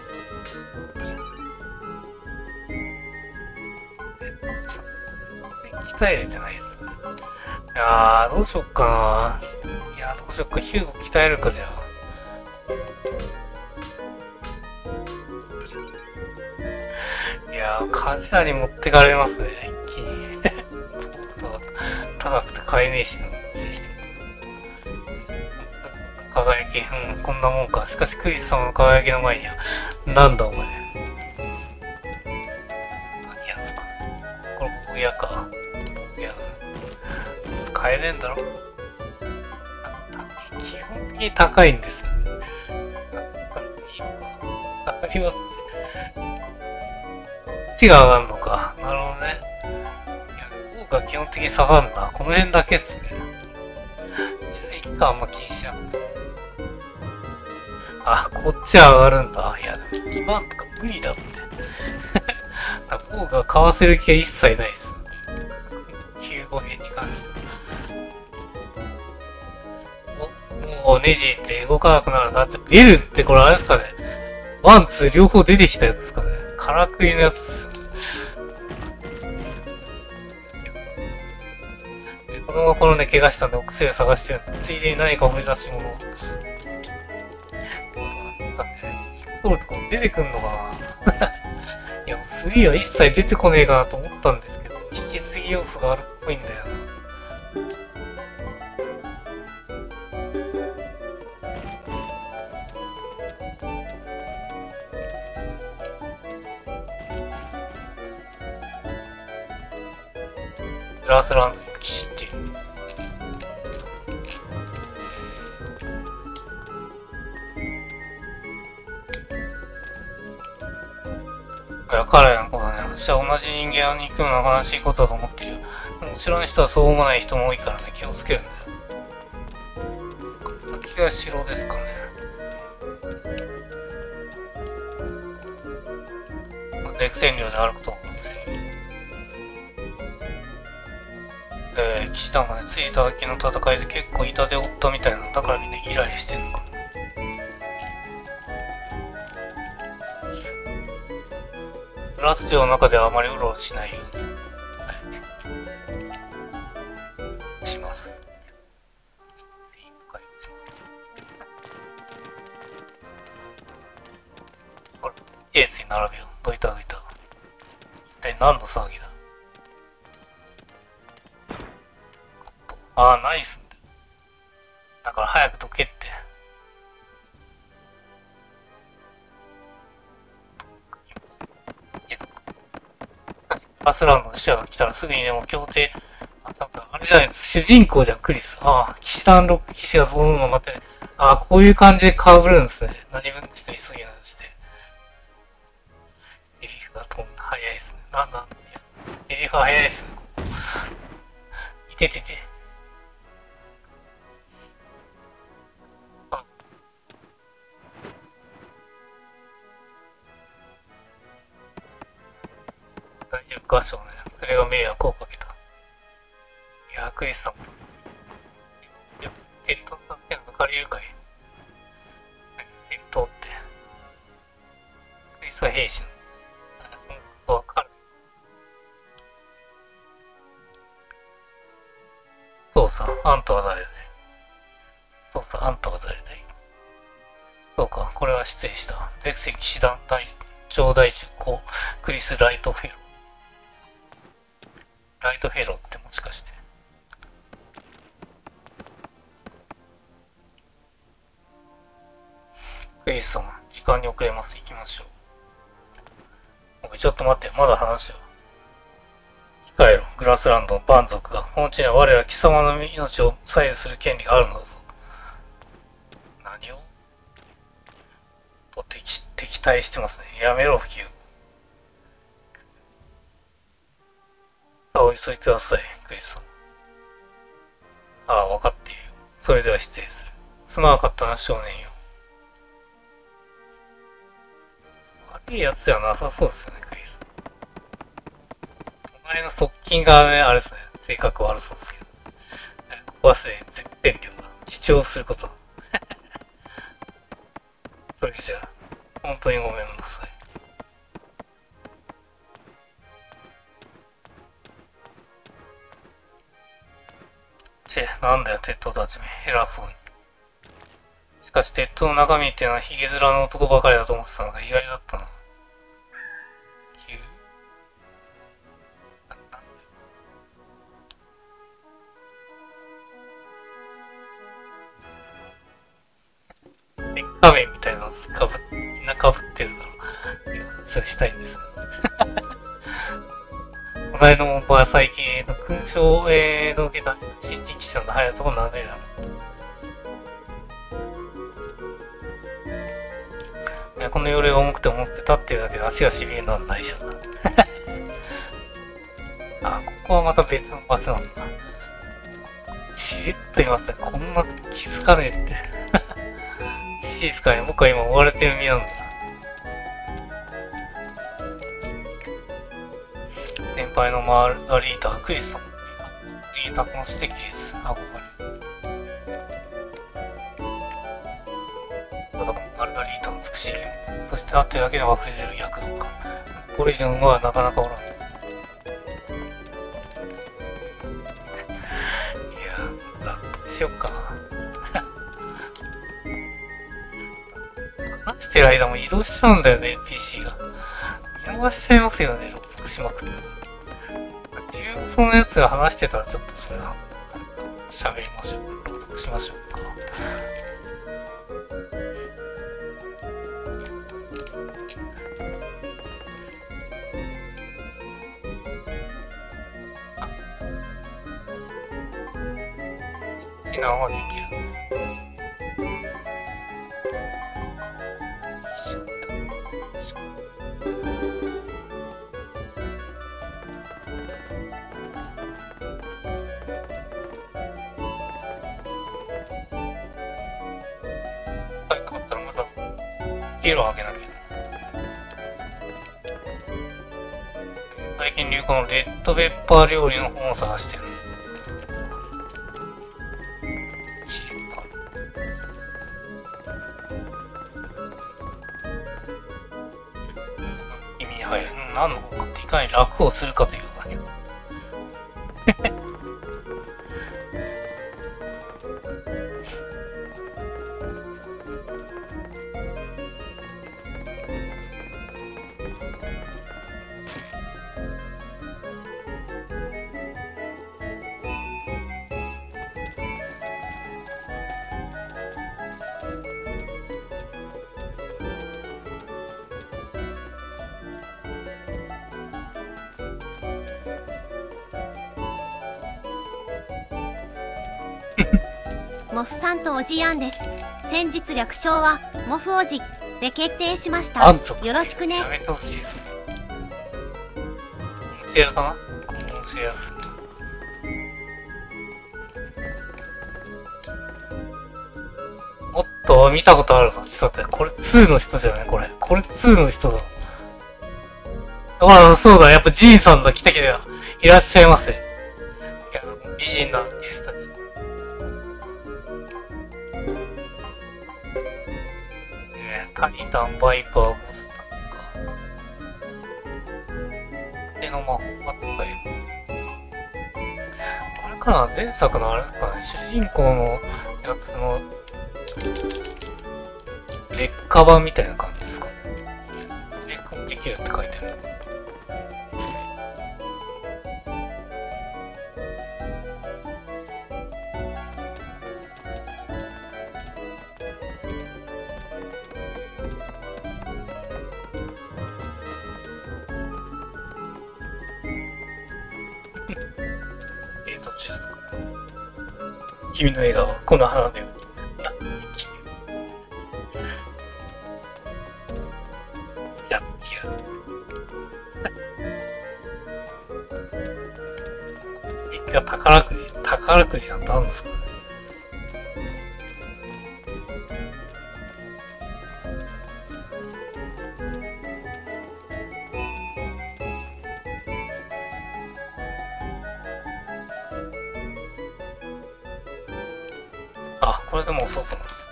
鍛えれてないです。いやー、どうしよっかな。いやー、どうしよっか。ヒューゴ鍛えるか、じゃあ。いやー、カジュアルに持ってかれますね。一気に。高くて買えねえしな。輝き、こんなもんか。しかしクリス様の輝きの前には、なんだお前。何やつか。これ僕嫌か。いや、使えねえんだろ。基本的に高いんですよね。上がりますね。こっちが上がるのか。なるほどね。いや、僕が基本的に下がるんだ。この辺だけっすね。じゃあ、いっか、あんま気にしなくて。あ、こっちは上がるんだ。いや、でも2万とか無理だって。僕が買わせる気は一切ないっす。95円に関しては。もうネジって動かなくなるな。ベルってこれあれですかね。ワン、ツー両方出てきたやつですかね。からくりのやつですよね。子供がこのね、怪我したんでお薬を探してるんで、ついでに何か掘り出し物を。通るとこ出てくんのかな 3は一切出てこねえかなと思ったんですけど、引き継ぎ要素があるっぽいんだよな。グラスランドに騎士っていう。わからんやん、このね。私は同じ人間に行くような悲しいことだと思ってるよ。もちろん人はそう思わない人も多いからね、気をつけるんだよ。先が城ですかね。デク戦領であることを思うんですよ。騎士団がね、ついた時の戦いで結構痛手を負ったみたいな。だからみんなイライラしてんのか。グラス城の中ではあまりうろうろしないように、します。これ、一列に並べよう。どいたどいた。一体何の騒ぎだ。ああ、ナイスんだよ。だから早く解けって。アスランの使者が来たらすぐにでも協定、あれじゃない、主人公じゃん、クリス。ああ、騎士団6騎士がそのまま待って、ああ、こういう感じで被るんですね。何分ちょっと急ぎなんして。セリフが飛んだ、早いですね。なんだ、セリフは早いですね。いててて。大丈夫かしょうね。それが迷惑をかけた。いや、クリスさんも。いや、鉄塔の助けが借りるかい。鉄塔って。クリスは兵士なんです。そのことわかる。そうさ、あんたは誰だい。そうさ、あんたは誰だい。そうか、これは失礼した。ゼクセ騎士団長大臣公、クリス・ライトフェロ。ライトフェローってもしかして。クリス様、時間に遅れます。行きましょう。おい、ちょっと待って、まだ話を。控えろ、グラスランドの蛮族が。この地には我ら貴様の命を左右する権利があるのだぞ。何をと敵対してますね。やめろ、普及。さあ、お急ぎください、クリスさん。ああ、わかっているよ。それでは失礼する。すまなかったな、少年よ。悪いやつじゃなさそうですよね、クリス。隣の側近がね、あれですね、性格悪そうですけど。ここはすでに全権力が主張すること。それじゃあ、本当にごめんなさい。なんだよ、鉄塔たちめ。偉そうに。しかし、鉄塔の中身っていうのはヒゲ面の男ばかりだと思ってたのが意外だったな。鉄仮面みたいなのみんな被ってるだろう。いや、それしたいんです。この間も僕は最近、勲章を受けた新人騎士団の隼人を名乗れなかった。この鎧が重くて重くて立ってるだけで足がしびれるのは内緒だ。あ、ここはまた別の場所なんだ。しれっといますね。こんな気づかねえって。静かに僕は今追われてる身なんだ。先輩のマーリータ、クリスのリータの素敵です。憧れ。マルガリータの美しい剣。そして会ってるだけで溢れてる躍動感。これ以上のはなかなかおらん。いやざっとしよっかな。話してる間も移動しちゃうんだよね、NPC が。見逃しちゃいますよね、録音しまくって。重曹のやつが話してたらちょっとそれは、喋りましょう。録音しましょうか。避難はできるんです。はい、かったらまたゲロを上げなきゃ。最近流行のレッドペッパー料理の本を探してる。何の本かっていかに楽をするかというのだけど。 モフさんとおじやんです。先日略称はモフおじで決定しました。よろしくね。 やめてほしいです。やるかな？このシェアす。おっと、見たことあるぞ。ちょっと待って、これ2の人じゃない？これ2の人だ。ああ、そうだ、やっぱジーンさんだ。来た来た。いらっしゃいませ。いや、美人なアーティストたち。タリタン、バイパー、ボスタンか。手の魔法が使えます。あれかな？前作のあれですかね？主人公のやつの劣化版みたいな感じですかね。劣化できるって書いてあるんです。君の笑顔はこの花のように。やってやる。一回宝くじなんてあるんですかね。あ、これでもう外なんですね。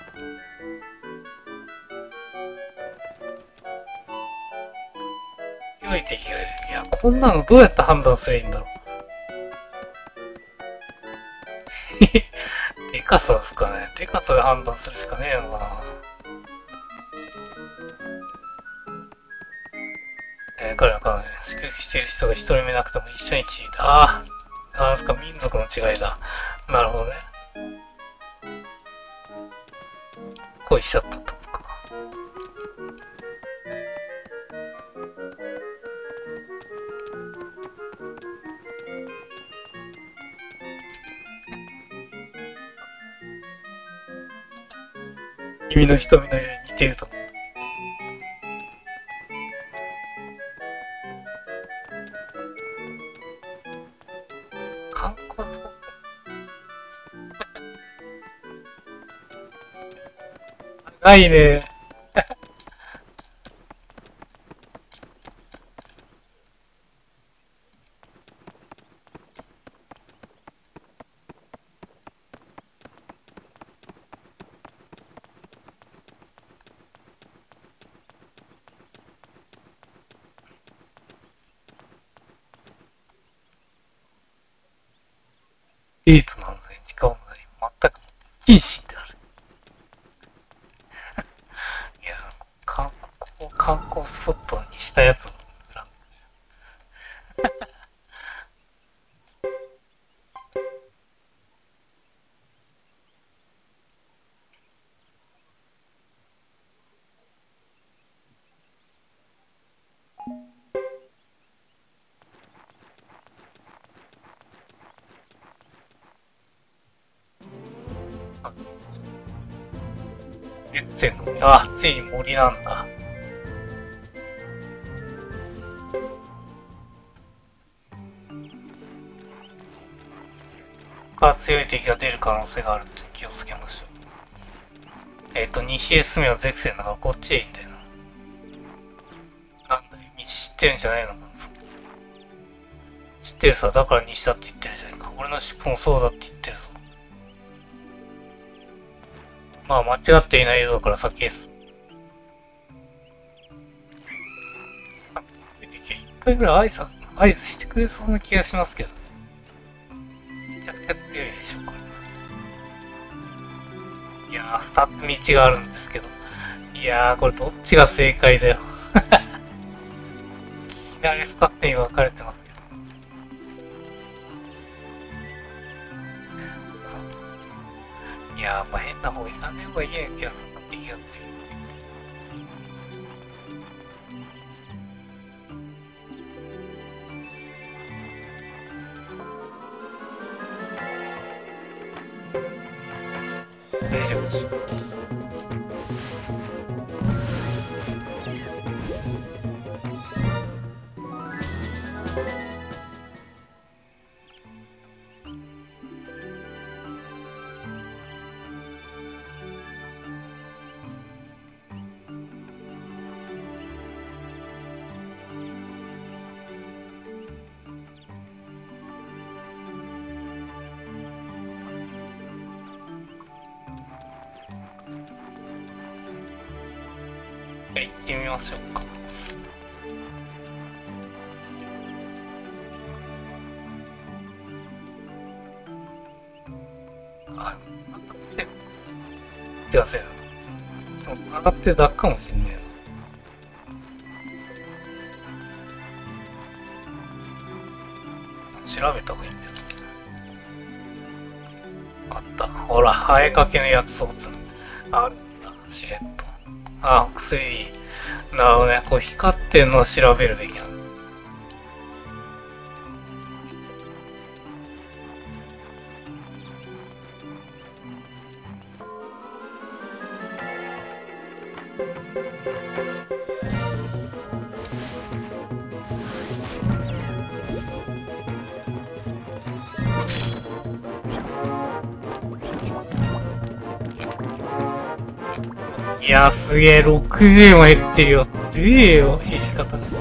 良い敵がいる。いや、こんなのどうやって判断すればいいんだろう。でかさですかね。でかさで判断するしかねえのかな。彼らからね、祝福している人が一人目なくても一緒に聞いた。ああ、なんですか、民族の違いだ。なるほどね。恋しちゃったってことか。君の瞳の色に似てると思う。観光スポットないね。デートの安全に時間を無駄に全く不謹慎である。いや、観光スポットにししたやつを選んで。エッセンの、あ、ついに森なんだ。から強い敵が出る可能性があるって気をつけましょう。西へ進めばゼクセンだからこっちへ行ったよな。なんだよ、道知ってるんじゃないのか。知ってるさ、だから西だって言ってるじゃないか。俺の尻尾もそうだって言ってるぞ。まあ間違っていないようだから先へ進む。一回ぐらい合図してくれそうな気がしますけどね。めちゃくちゃ強いでしょ、これ。いやー、二つ道があるんですけど。いやー、これどっちが正解だよ。いきなり二つに分かれてますけど。いやー、やっぱ変な方行かない方がいいような気がする。敵が強い。大丈夫でしょ。行ってみましょうか。あ、違うせいだ。上がってるだけかもしんねえな。調べた方がいいんだよ。あった。ほら、生えかけのやつをつむ。あるんだ、しれっと。あ、薬。なるほどね。こう光ってんのを調べるべきなんだ。いやーすげえ、60も減ってるよ。すげえよ、減り方が。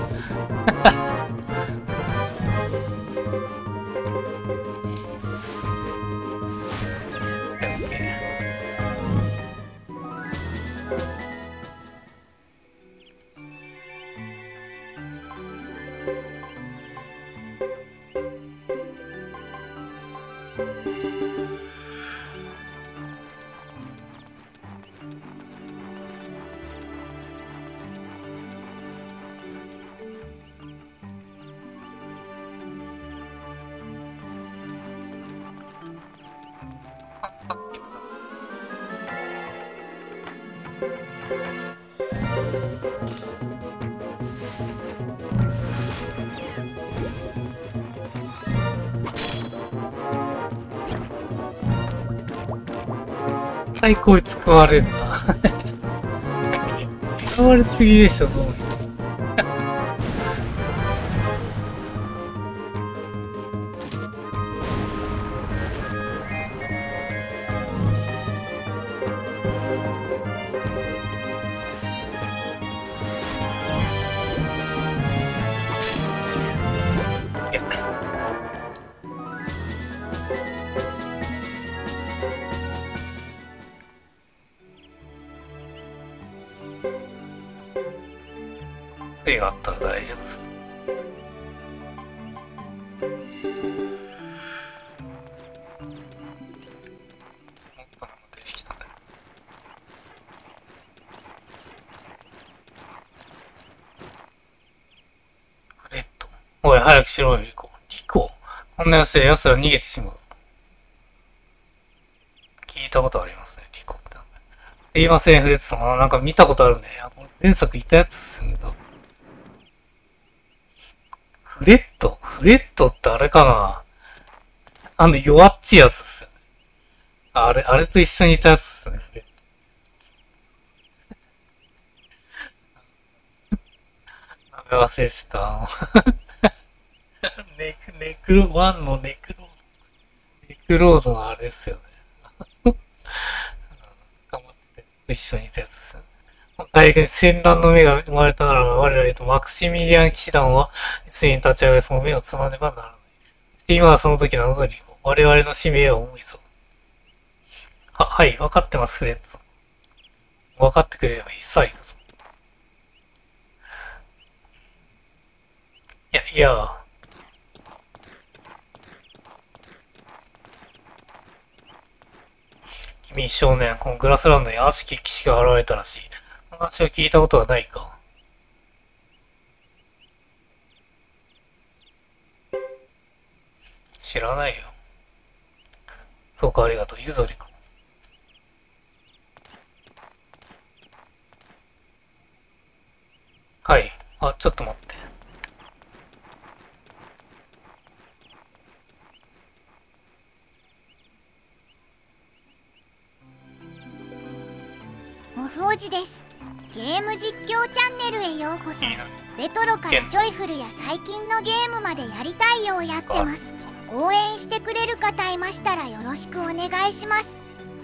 はい、こいつ食われんな。使われすぎでしょ、どうも。手があったら大丈夫です。出てきたね。 おい、早くしろよ、リコ。リコこんな様子で奴ら逃げてしまう。聞いたことありますね、リコって。すいません、フレッツさん。なんか見たことあるね。これ前作いたやつっすね。フレットってあれかな。弱っちいやつっすよね。あれと一緒にいたやつっすね、フレット。名前忘れした。ネクロ、ワンのネクロードのあれっすよね。捕まってて、一緒にいたやつっすよね。大変戦乱の目が生まれたなら我々とマクシミリアン騎士団はついに立ち上がりその目をつまねばならない。そして今はその時なのぞリコ。我々の使命は重いぞ。はい、分かってます、フレッツ。分かってくれればいい。さあ行くぞ。いや、君少年、このグラスランドに悪しき騎士が現れたらしい。話を聞いたことはないか。知らないよ。そうか、ありがとう。行くぞ、リコ。はい。ちょっと待って。 モフおじです。ゲーム実況チャンネルへようこそ。 いいな。 レトロからジョイフルや最近のゲームまでやりたいようやってます。応援してくれる方いましたらよろしくお願いします。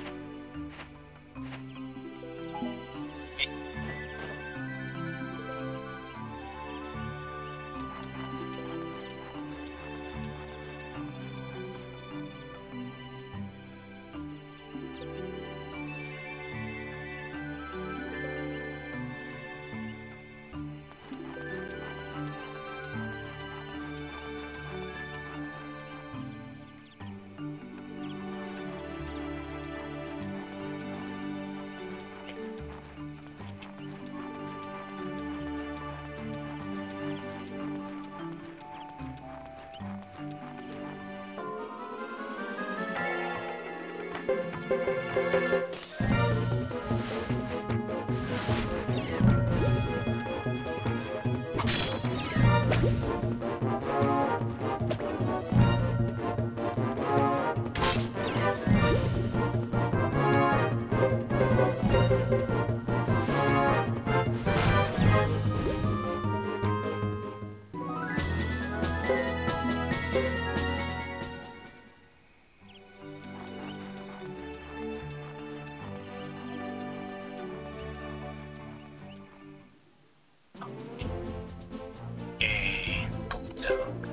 じゃ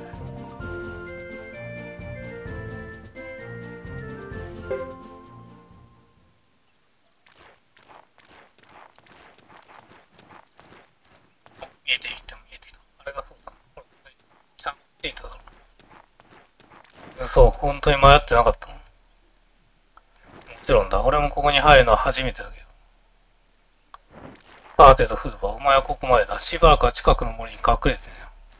見えていた。あれがそうだ。ちゃんとついただろ。そう、本当に迷ってなかったの。もちろんだ。俺もここに入るのは初めてだけど。さてとフーバー、お前はここまでだ。しばらくは近くの森に隠れてね。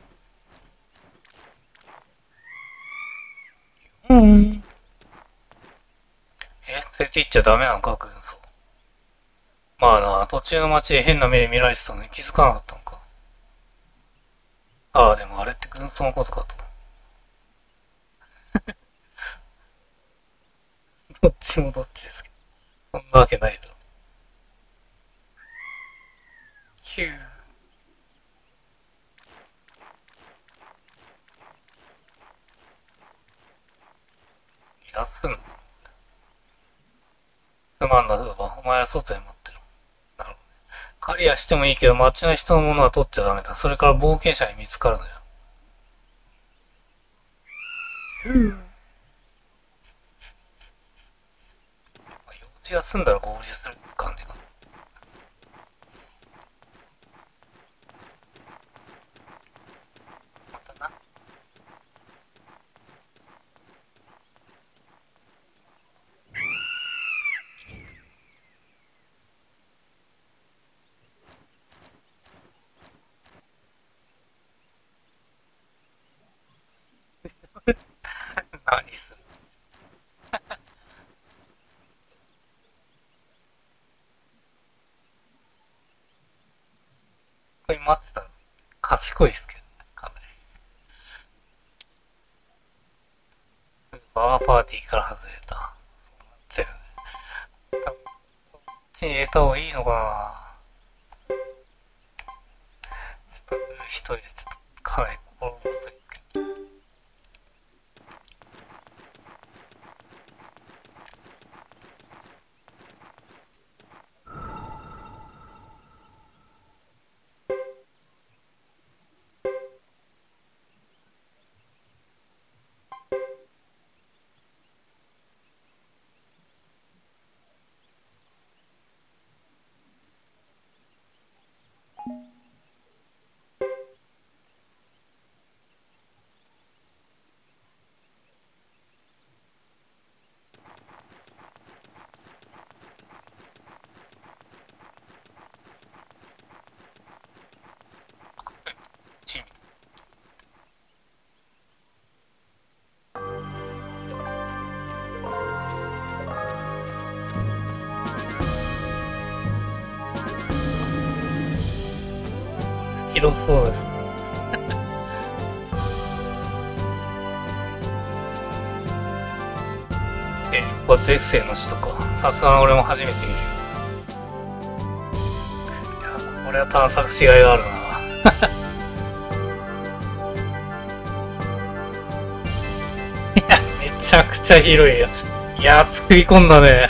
連れて行っちゃダメなのか、軍曹。まあな、途中の街で変な目で見られてたのに気づかなかったのか。でもあれって軍曹のことかと。どっちもどっちですけど。そんなわけないだろ。ヒュー。離脱すんの？すまんな、フーバー。お前は外で待ってる。なるほど。狩りはしてもいいけど、街の人のものは取っちゃダメだ。それから冒険者に見つかるのよ。用事が済んだら合流する感じかな。またな。 管理する。これ待ってたの賢いですけどね、かなり。バーパーティーから外れた。そうなっちゃうよね。多分こっちに入れた方がいいのかな。ちょっと一人でちょっとかなり心細いですけど。チーム広そうですね。一発エクセルの人か。さすがに俺も初めて見るよ。いや、これは探索しがいがあるな。いや、めちゃくちゃ広いや。いや、作り込んだね。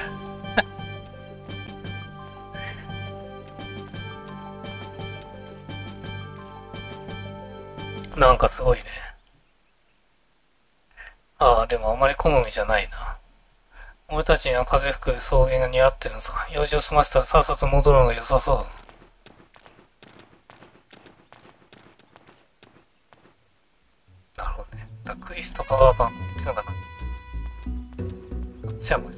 なんかすごいね。ああ、でもあまり好みじゃないな。俺たちには風吹く草原が似合ってるのさ。用事を済ませたらさっさと戻るのが良さそうだ。なるほどね。クリスとパワーバンクっていうのかな。シャムです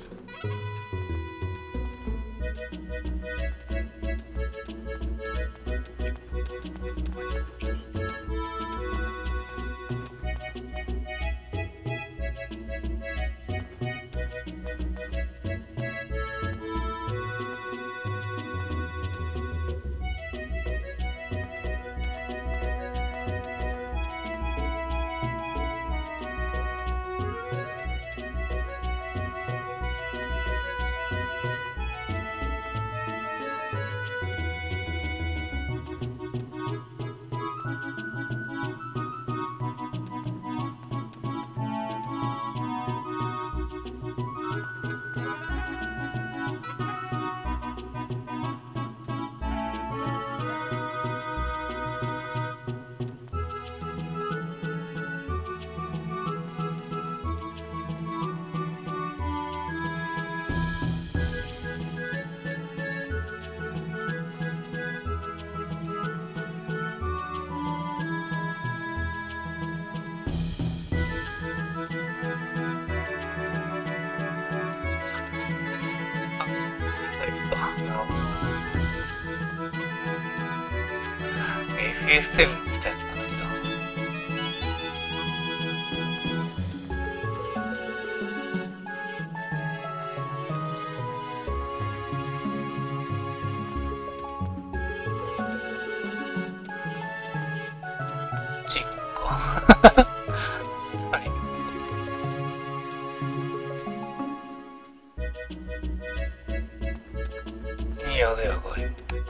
。FS7 みたいな感じだ。チッか。いやで上がり。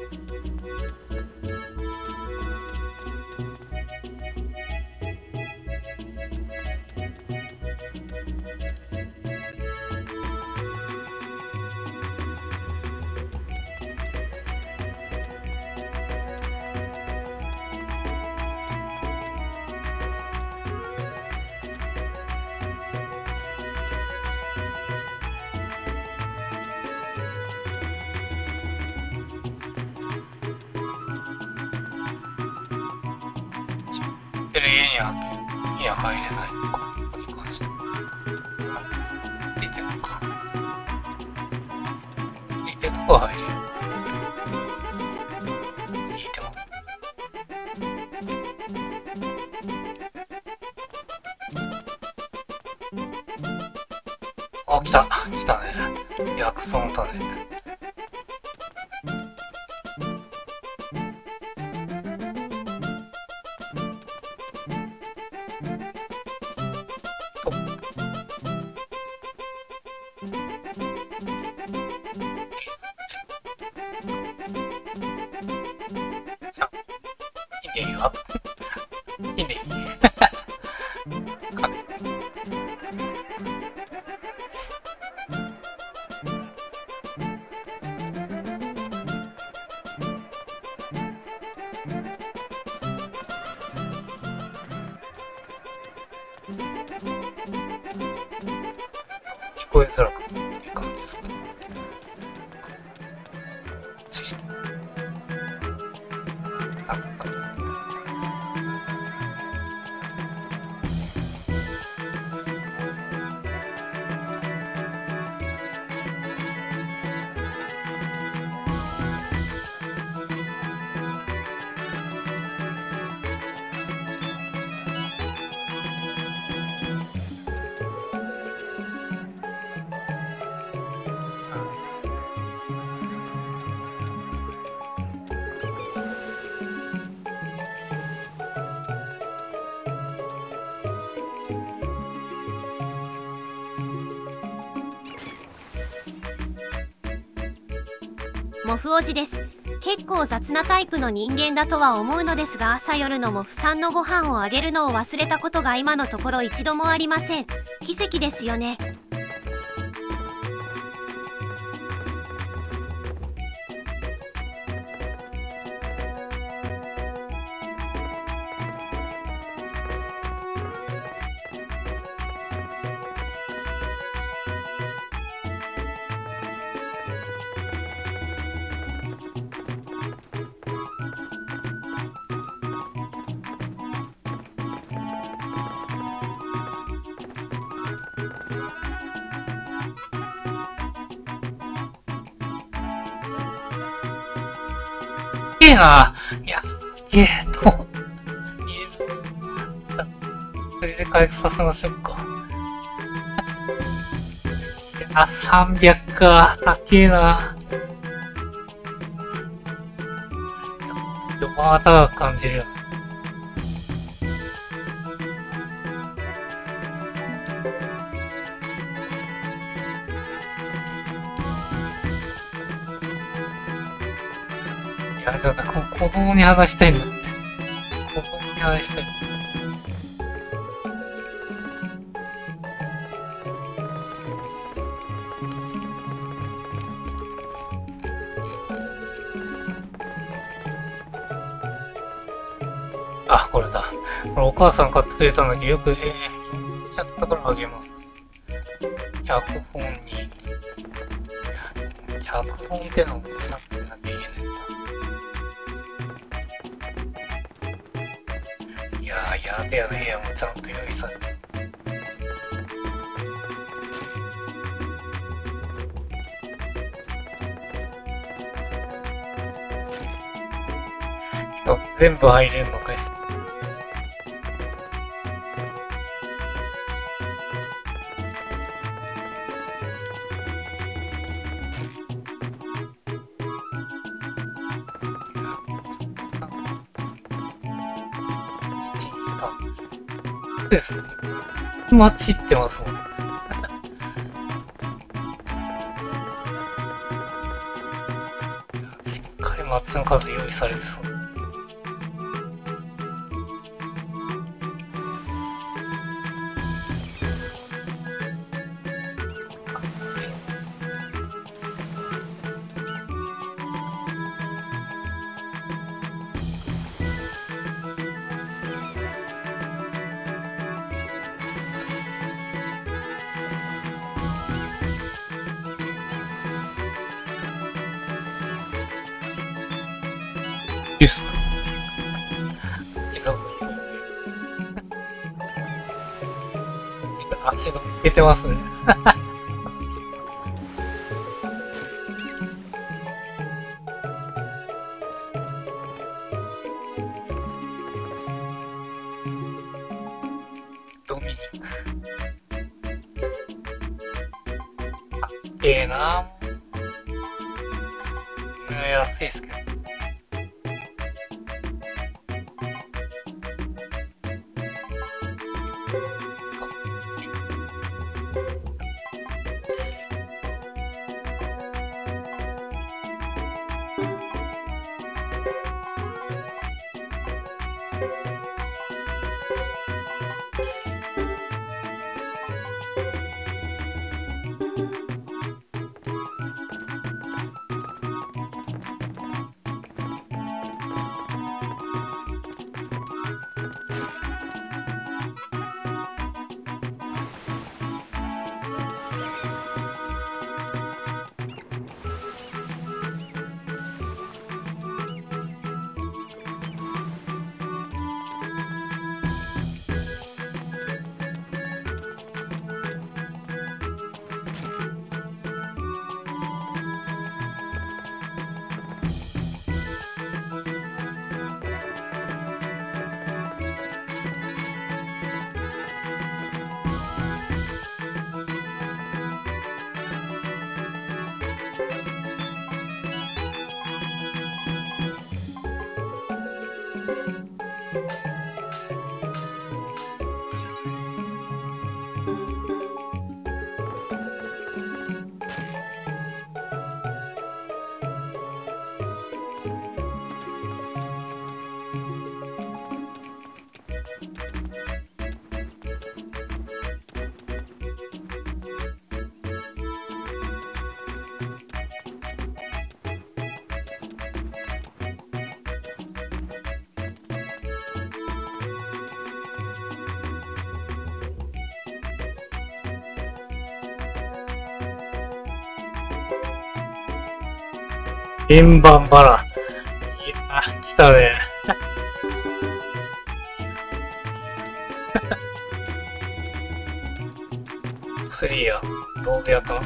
家には入れないのか、ここに関しては。出てるのか。出てるとこは入れる。入れてます。 あ、来た。来たね。薬草の種。ひねりはひねり。金。聞こえづらくっていう感じですかね。 モフおじです。結構雑なタイプの人間だとは思うのですが、朝夜のモフさんのご飯をあげるのを忘れたことが今のところ一度もありません。奇跡ですよね。 げえな。いや、げえと。それで回復させましょうか。いや、300か。高えな。またが感じるよね。いや、ちょっと子供に話したいんだって。子供に話したい。あ、これだ。これお母さん買ってくれたんだけど、よく、ちゃったからあげます。脚本に。脚本ってのを集めなきゃいけないんだ。いやー、やべやの部屋もちゃんと用意されて。しかも全部入れんのかい。ですね。街行ってますもん。しっかり街の数用意されてそう。ですと。足の抜けてますね。ドミニク。 ええな。安いっすけど。円盤バラ。いやー、来たね。スリーや。どうやったの？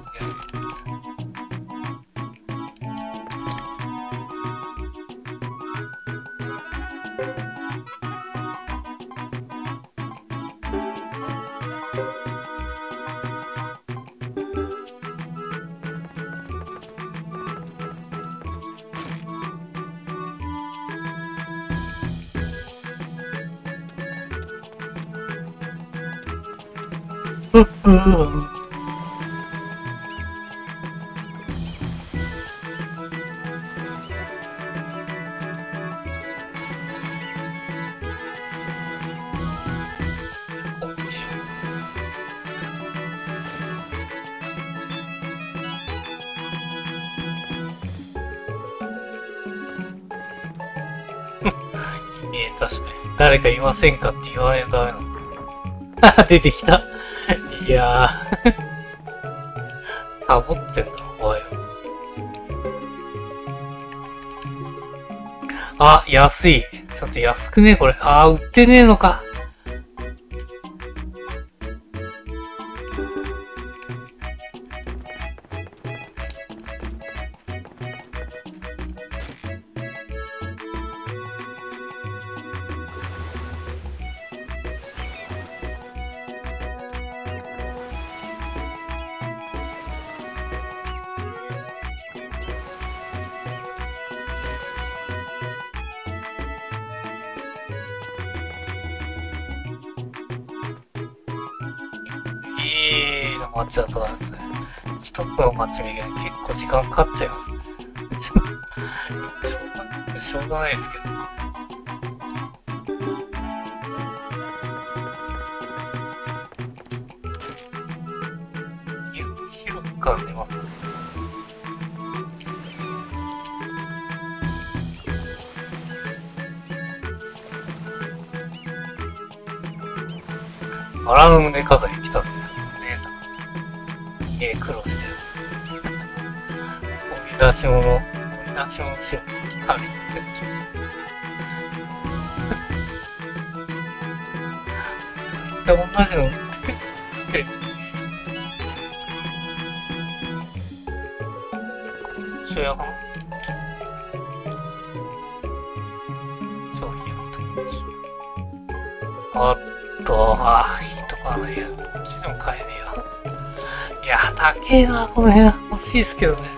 確かに。誰かいませんかって言わないとダメなの。出てきた。いやー。サボってんだ、お前。あ、安い。ちょっと安くねこれ。あー、売ってねえのか。街だとなんですね。一つの街見が結構時間かかっちゃいますね。しょうがないですけど。広く感じますね。荒の胸飾り来たね。苦労してる。掘り出し物しよう。神同じの売ってるんです。主役の商品の時に。あっと、火とかねえや。どっちでも買えねえや。いや、高えな、この辺。欲しいですけどね。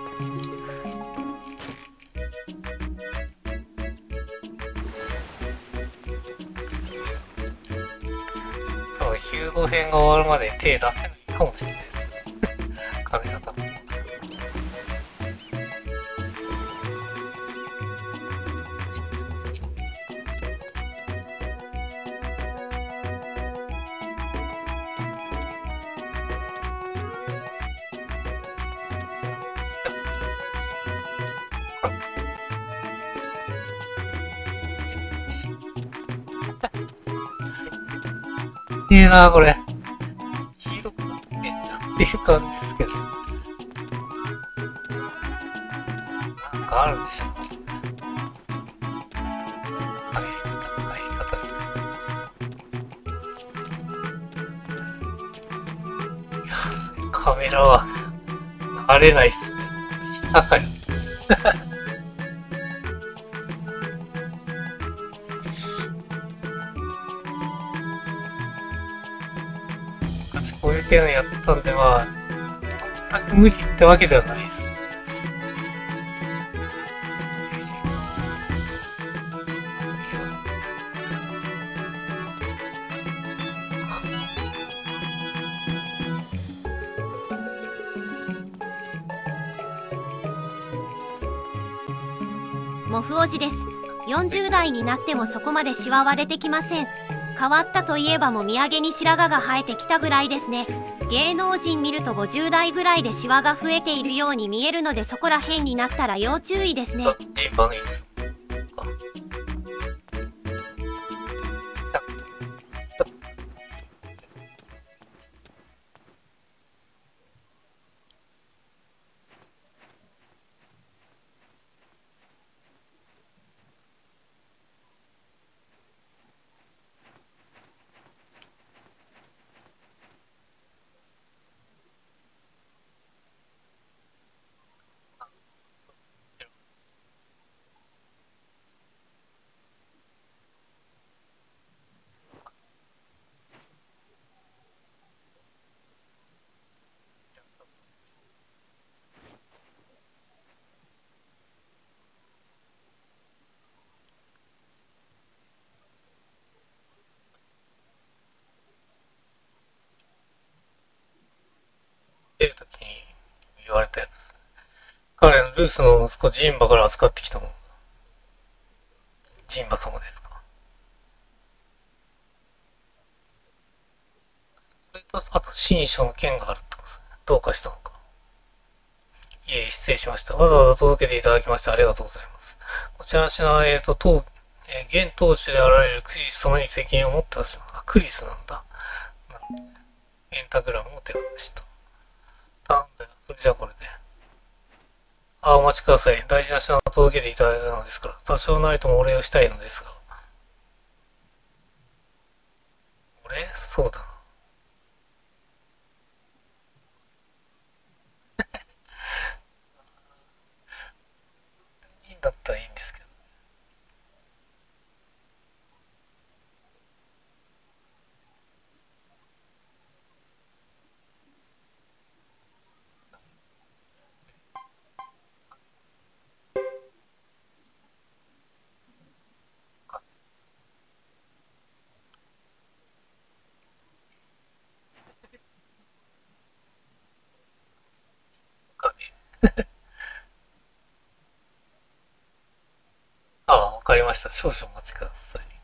そう、ヒューゴ編が終わるまで手出せないかもしれないです。金が多分。いいな、これ。黄色くなってんじゃんっていう感じですけど。なんかあるんでしょうか。入り方みたい。いや、カメラは慣れないっすね。高い。こういう系のやったんで、まあ、全く無理ってわけではないです。 モフおじです。40代になってもそこまでシワは出てきません。変わったといえばもみあげに白髪が生えてきたぐらいですね。芸能人見ると50代ぐらいでシワが増えているように見えるので、そこら辺になったら要注意ですね。 ジンバのいいです。出るときに言われたやつです。彼のルースの息子ジンバから預かってきたもん。ジンバ様ですか。それと、あと、新書の件があるってことですね。どうかしたのか。いえ、失礼しました。わざわざ届けていただきましてありがとうございます。こちらの品は、現当主であられるクリス様に責任を持って出します。あ、クリスなんだ。ペンタグラムを手渡した。なんだよ、それじゃあこれで。お待ちください。大事な品を届けていただいたのですから、多少なりともお礼をしたいのですが。お礼？そうだな。いいんだったらいいんですけど。かね。わかりました。少々お待ちください。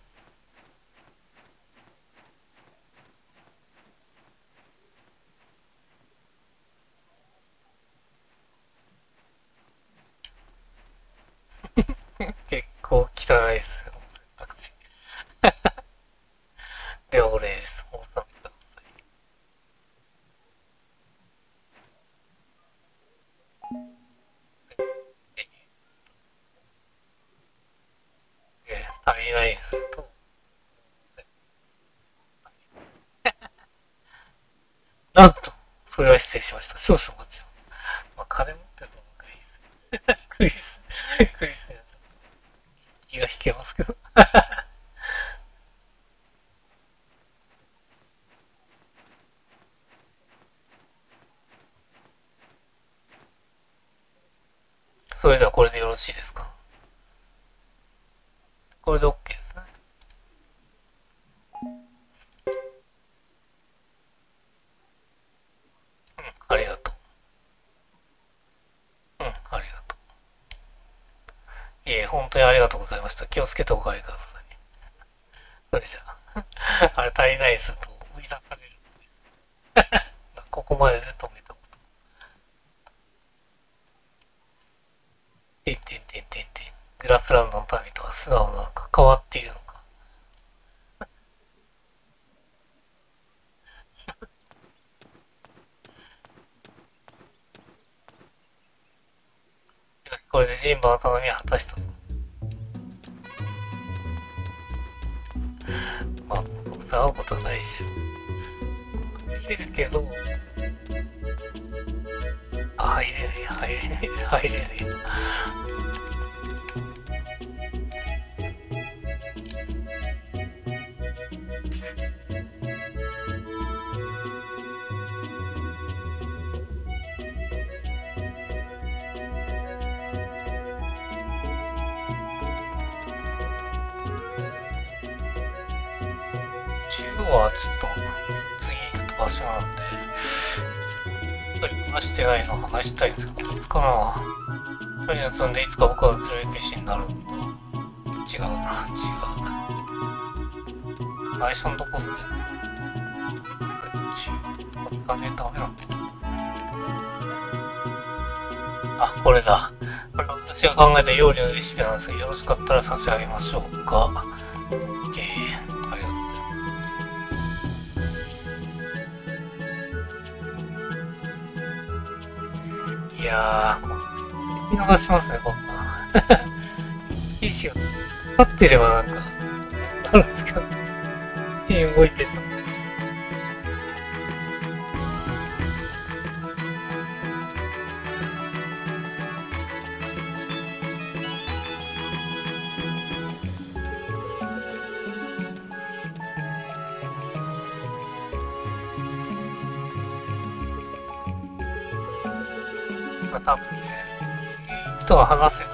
結構汚いです。選択肢。では、お礼です。お納めください。足りないですと。なんと、それは失礼しました。少々お待ちを。まあ、金持ってるのがいいです。クリスにはちょっと気が引けますけど。 それではこれでよろしいですか？これで OK ですね。うん、ありがとう。うん、ありがとう。いえ、本当にありがとうございました。気をつけてお帰りください。それじゃあ、あれ足りないですと追い出されるんです。ここまでで止めたこと。てんてんてんてんてん。グラスランドの民とは素直なのか変わっているのか。よし、これでジンバの頼みは果たしたぞ。まあ、僕と会うことはないでしょ。入れるけど、あ、入れない、入れない、入れない。中央はちょっと次行く場所なんで、話してないの話したいんですけど、こいつかな。二人の積んでいつか僕は連れ消しになるんだ。違うな、違う。最初のとこっすね。中とか行かねえとダメなんだ。あ、これだ。これは私が考えた料理のレシピなんですが、よろしかったら差し上げましょうか。OK。ありがとうございます。いやー、見逃しますね、こんな。意思が立ってればなんか、あるんですけど、動いてんの。まあ、多分ね、とは話せる。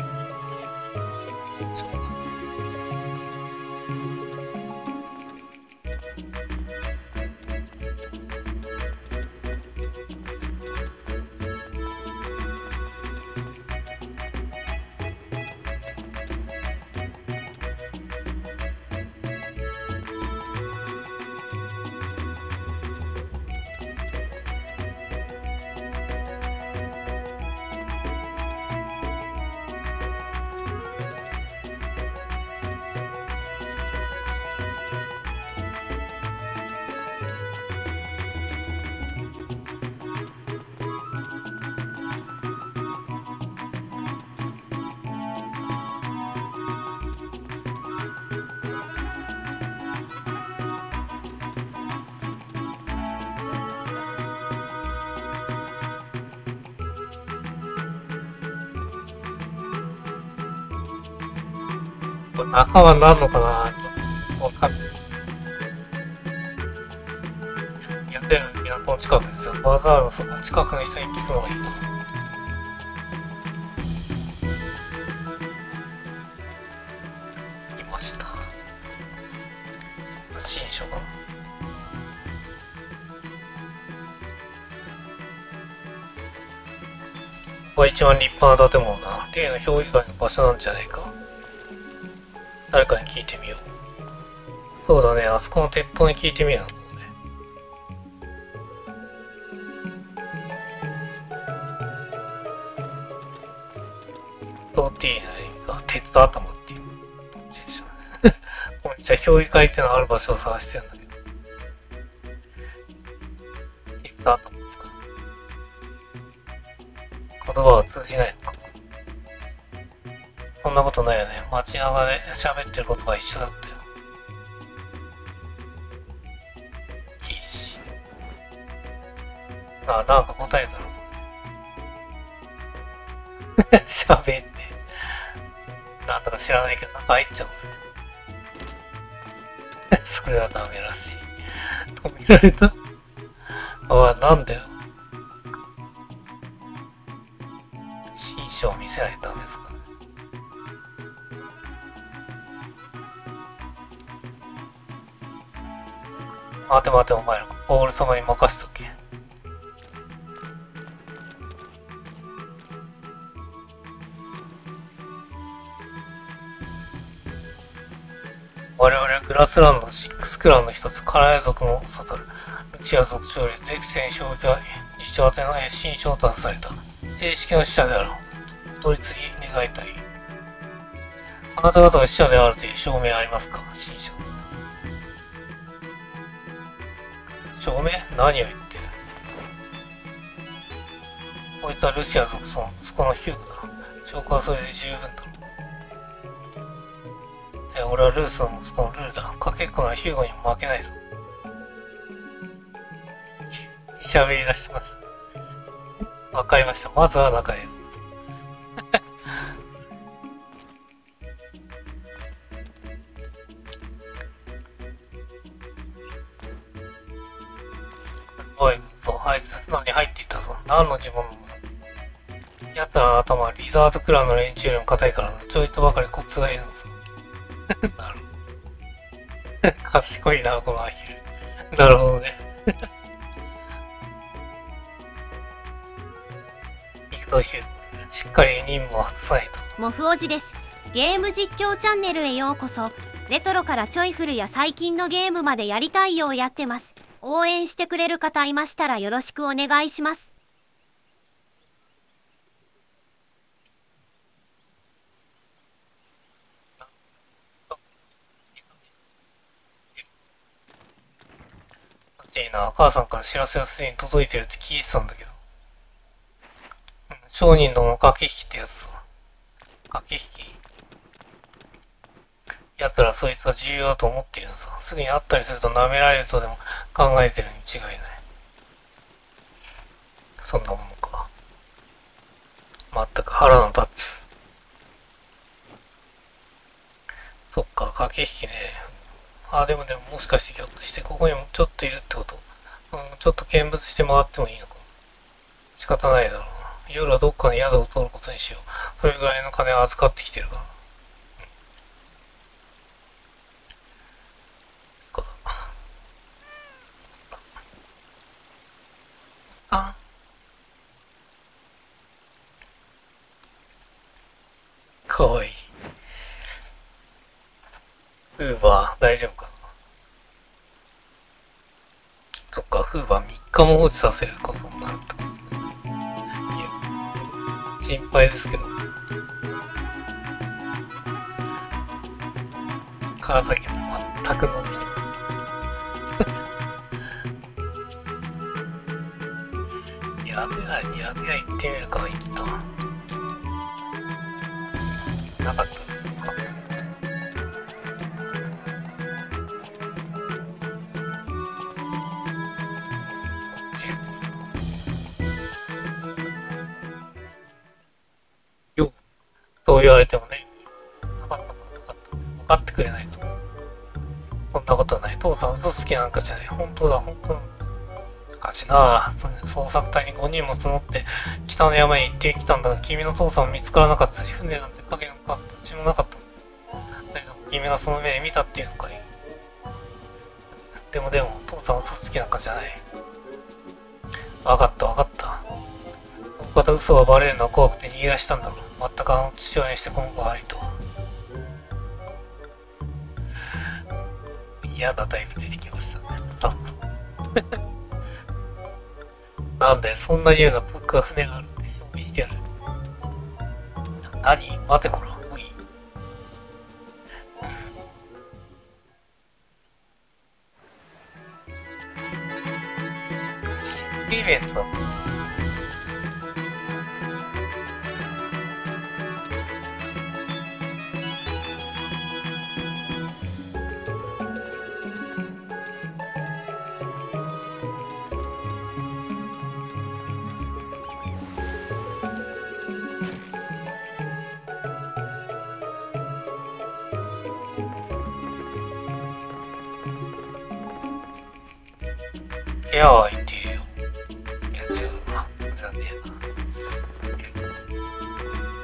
中は何のかなわかんない。やってる港の近くですよ。バザールのその近くの人に聞くのがいいかな。いました。新書かな。ここが一番立派な建物だ。例の評議会の場所なんじゃないか。誰かに聞いてみよう。そうだね、あそこの鉄塔に聞いてみるんだね。トーティーナが鉄頭っていう。どっちでしょうね。こんにちは、評議会っていうのがある場所を探してるんだけど。鉄頭ですか。言葉は通じないのか。そんなことないよね。街中で喋ってることが一緒だったよ。いいし。あ、なんか答えたろ。喋って。なんだか知らないけど、中入っちゃうんですね。それはダメらしい。止められた？ああ、なんだよ。新書。 所を見せられたんですかね。待て待てお前ら、ここは俺様に任せとけ。我々はグラスランド6クランの一つ、カラヤ族の悟る。ルチア族長よりゼクセン将が議長宛ての新書を出された。正式な使者である。取り次ぎ願いたい。あなた方が使者であるという証明ありますか、新書。証明？何を言ってる？こいつはルシア族その息子のヒューグだ。証拠はそれで十分だ。俺はルースの息子のルーだ。かけっこならヒューゴにも負けないぞ。喋り出してました。わかりました。まずは中へ。おい、あいつ何入っていったぞ。何の呪文なのさ。奴らの頭はリザードクラウンの連中よりも硬いからな。ちょいとばかりコツがいるのさ。なるほど。賢いな、このアヒル。なるほどね。行くとしっかり任務を果たさないと。 モフおじです。ゲーム実況チャンネルへようこそ。レトロからちょい古や最近のゲームまでやりたいようやってます。応援してくれる方いましたらよろしくお願いします。 いいな、母さんから知らせがすでに届いてるって聞いてたんだけど。商人どもの駆け引きってやつさ。駆け引き。奴らそいつは重要だと思っているのさ。すぐに会ったりすると舐められるとでも考えてるに違いない。そんなものか。まったく腹の立つ。そっか、駆け引きね。でももしかしてひょっとしてここにもちょっといるってこと？ちょっと見物してもらってもいいのかな。仕方ないだろうな。夜はどっかに宿を取ることにしよう。それぐらいの金は預かってきてるから。かわいい。フーバー、大丈夫かな。そっか、フーバー3日も放置させることになるってことですね。いや、心配ですけど。川崎も全くのんきなんです。やべや行ってみるか、一旦。なかったんですか。そう言われてもね、なかった。分かってくれないと。そんなことはない。父さん嘘つきなんかじゃない。本当だ。しかしな、捜索隊に5人も募って北の山へ行ってきたんだが、君の父さんも見つからなかったし、船なんて影の形もなかったんだ。だけど君がその目で見たっていうのかい。でも、父さん嘘つきなんかじゃない。分かった。お方嘘がバレるのは怖くて逃げ出したんだろう。全く父親にしてこの子がありと。嫌なタイプ出てきましたね。さっと。なんで、そんなに言うのは僕は船があるって証明してやる。何？待てこら。おい。イベントだった。部屋は空いているよ。いや、違うな。じゃねえな。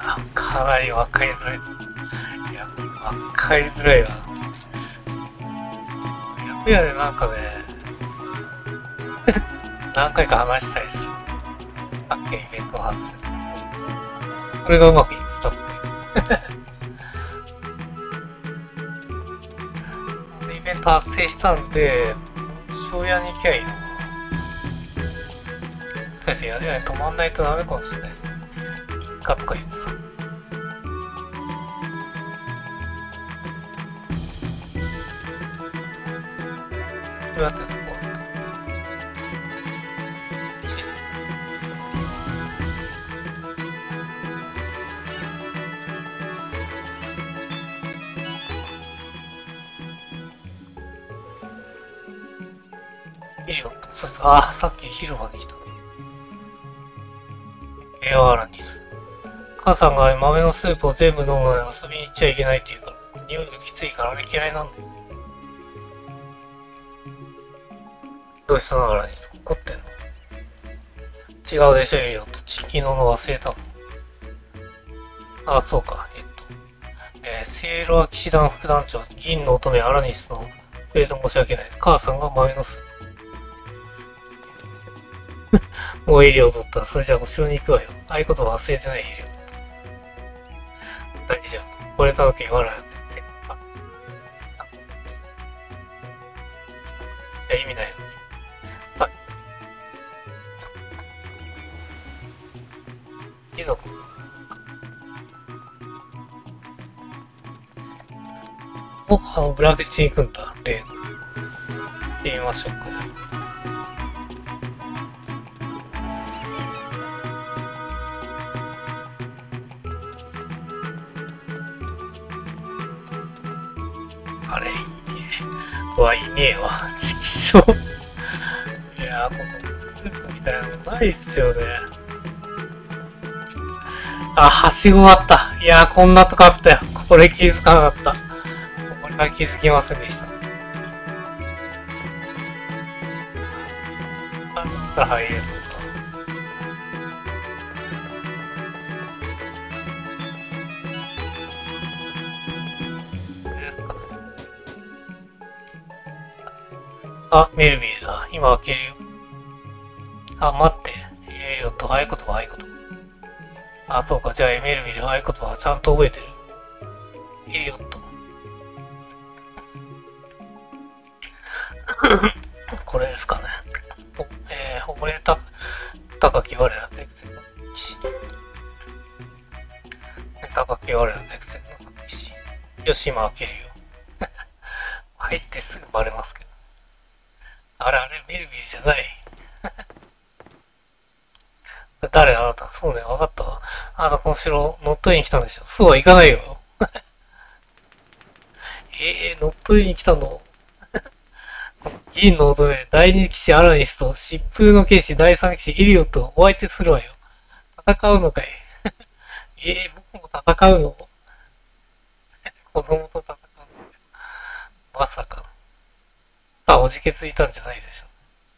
かなり分かりづらい。いや、分かりづらいわ。いやね、なんかね、何回か話したりする。さっきイベント発生する。これがうまくいったっぽい。イベント発生したんで、庄屋に行きゃいいの。とりあえずやるやに止まんないとダメかもしれないですね。3日とか言ってた。どうやってどこいいよ。そうです。ああ、さっき昼間にした。エアーラニス。母さんが豆のスープを全部飲むので遊びに行っちゃいけないって言うから、匂いがきついからあれ嫌いなんだよ。どうしたのアラニス。怒ってんの？違うでしょ、エリオット。昨日の忘れたの。あ、そうか。セーラー騎士団副団長、銀の乙女アラニスのくれて申し訳ない。母さんが豆のスープ。もうエリオ取ったら、それじゃあ後ろに行くわよ。ああいうこと忘れてないエリオ。大丈夫。これたわけ言わないやつ全然。いや、意味ないよ。はい。貴族。お、ブラックチに行くんだ。例の。行ってみましょうか。あれ、いいね。うわ、いねえわ。チキショー。いやー、このフープみたいなのないっすよね。あ、はしごあった。いやー、こんなとこあったよ。これ気づかなかった。これは気づきませんでした。あったら入れるのか。あ、メルビーだ。今開けるよ。あ、待って。エリオット、合言葉、合言葉。あ、そうか。じゃあ、メルビーの合言葉はちゃんと覚えてる。エリオット。これですかね。溺れた、高き我らゼクセンの騎士。高き我らゼクセンの騎士。よし、今開けるよ。入ってすぐバレますけど。あれ、メルビーじゃない。誰あなた？そうね、わかったわ。あなたこの城乗っ取りに来たんでしょ。そうはいかないよ。乗っ取りに来たの？銀の乙女、第二騎士アラニスと疾風の剣士第三騎士イリオットをお相手するわよ。戦うのかい？僕も戦うの？子供と戦うの？まさか。さあ、おじけついたんじゃないでしょ。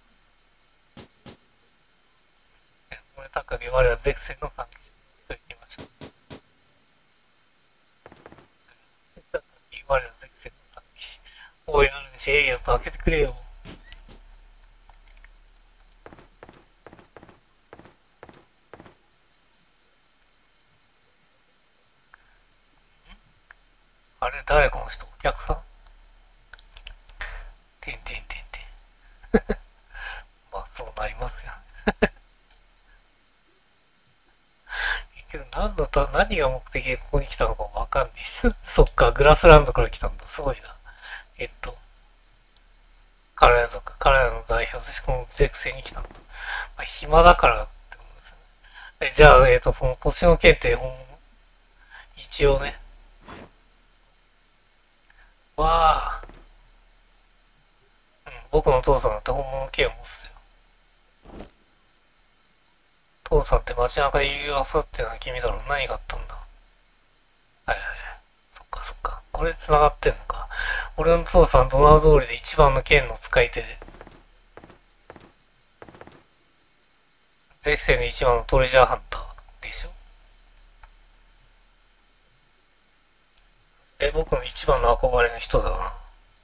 これ高木我らゼクセンの3騎士と言いました。高木我らゼクセンの3騎士。おい、あるにしエリオット開けてくれよ。あれ、誰この人？お客さん？てんてんてんてん。まあ、そうなりますよ。けど、何が目的でここに来たのかもわかんないし。そっか、グラスランドから来たんだ。すごいな。カラヤ族、カラヤの代表としてこのゼクセに来たんだ。まあ、暇だからってことですよね。じゃあ、その腰の剣って一応ね。わあ。僕の父さんだって本物の剣を持つよ。父さんって街中で言い争ってのは君だろう。何があったんだ？はいはい。そっかそっか。これで繋がってんのか。俺の父さんドナウ通りで一番の剣の使い手で。ゼクセの一番のトレジャーハンターでしょ。 僕の一番の憧れの人だな。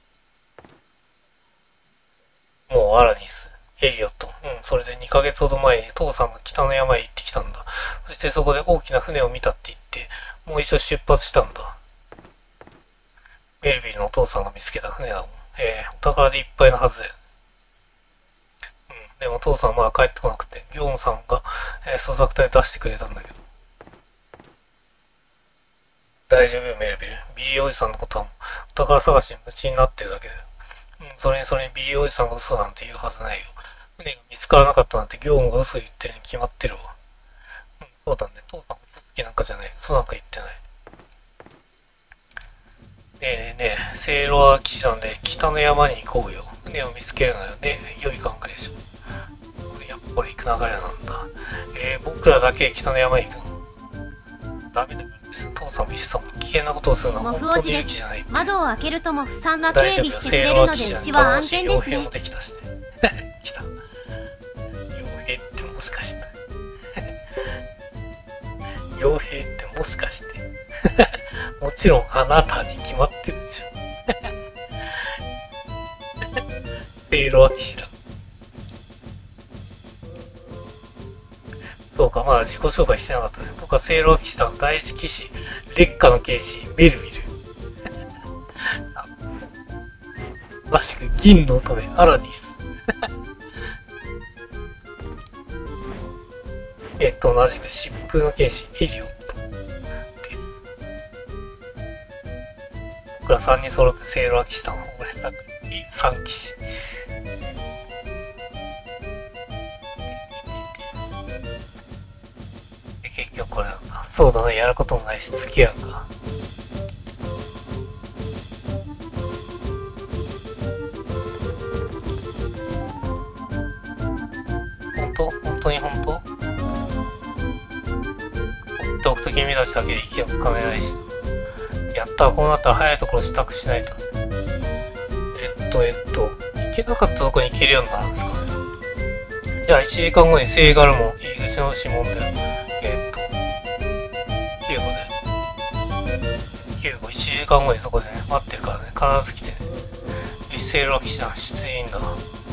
もうアラニス、エリオット。それで2ヶ月ほど前に父さんが北の山へ行ってきたんだ。そしてそこで大きな船を見たって言って、もう一度出発したんだ。メルビルのお父さんが見つけた船だもん。お宝でいっぱいのはずだよ。でも父さんはまだ帰ってこなくて、業務さんが、捜索隊出してくれたんだけど。大丈夫よ、メルビル。ビリーおじさんのことはもう、お宝探しに夢中になってるだけだよ。それにビリーおじさんが嘘なんて言うはずないよ。船が見つからなかったなんて業務が嘘言ってるに決まってるわ。そうだね。父さん嘘つきなんかじゃない。嘘なんか言ってない。ねえ、セイロア騎士団で北の山に行こうよ。船を見つけるのよね。良い考えでしょ。やっぱり行く流れなんだ。僕らだけ北の山に行くの？ダメだよ。父さんも石さんも危険なことをするのはモフ本当におじです勇気じゃない。 窓を開けるとモフさんが警備してくれるのでうちは安全ですね。 傭兵もできたしね。来た。傭兵ってもしかして。傭兵ってもしかして。もちろんあなたに決まってるでしょ。セイロア騎士だ。そうか、まだ自己紹介してなかったね。僕はセイロア騎士団第一騎士、烈火の剣士、メルビル。ましく銀の乙女、アラニス。同じく疾風の剣士、エリオット。僕ら3人揃ってセイロア騎士団を誇れた3騎士。結局これなんだ。そうだね、やることもないし、付き合うか。本当に放っておくと君たちだけで生きてもかねないし。やったー、こうなったら早いところ支度しないとね。行けなかったとこに行けるようになるんですかね。じゃあ1時間後に聖ガルモン入り口の指紋だよ。ヒューゴで。ヒューゴ1時間後にそこでね、待ってるからね、必ず来てね。よし、セイロア騎士団出陣だ。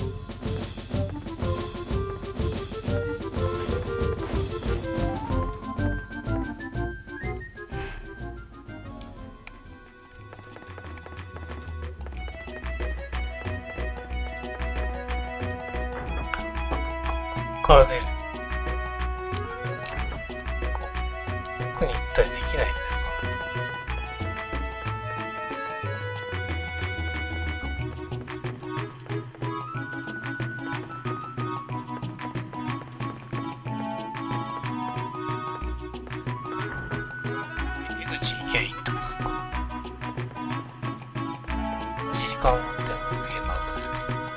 から出る。奥に行ったりできないんですか？入り口行けばいいってことですか？1時間後って見えたはずです。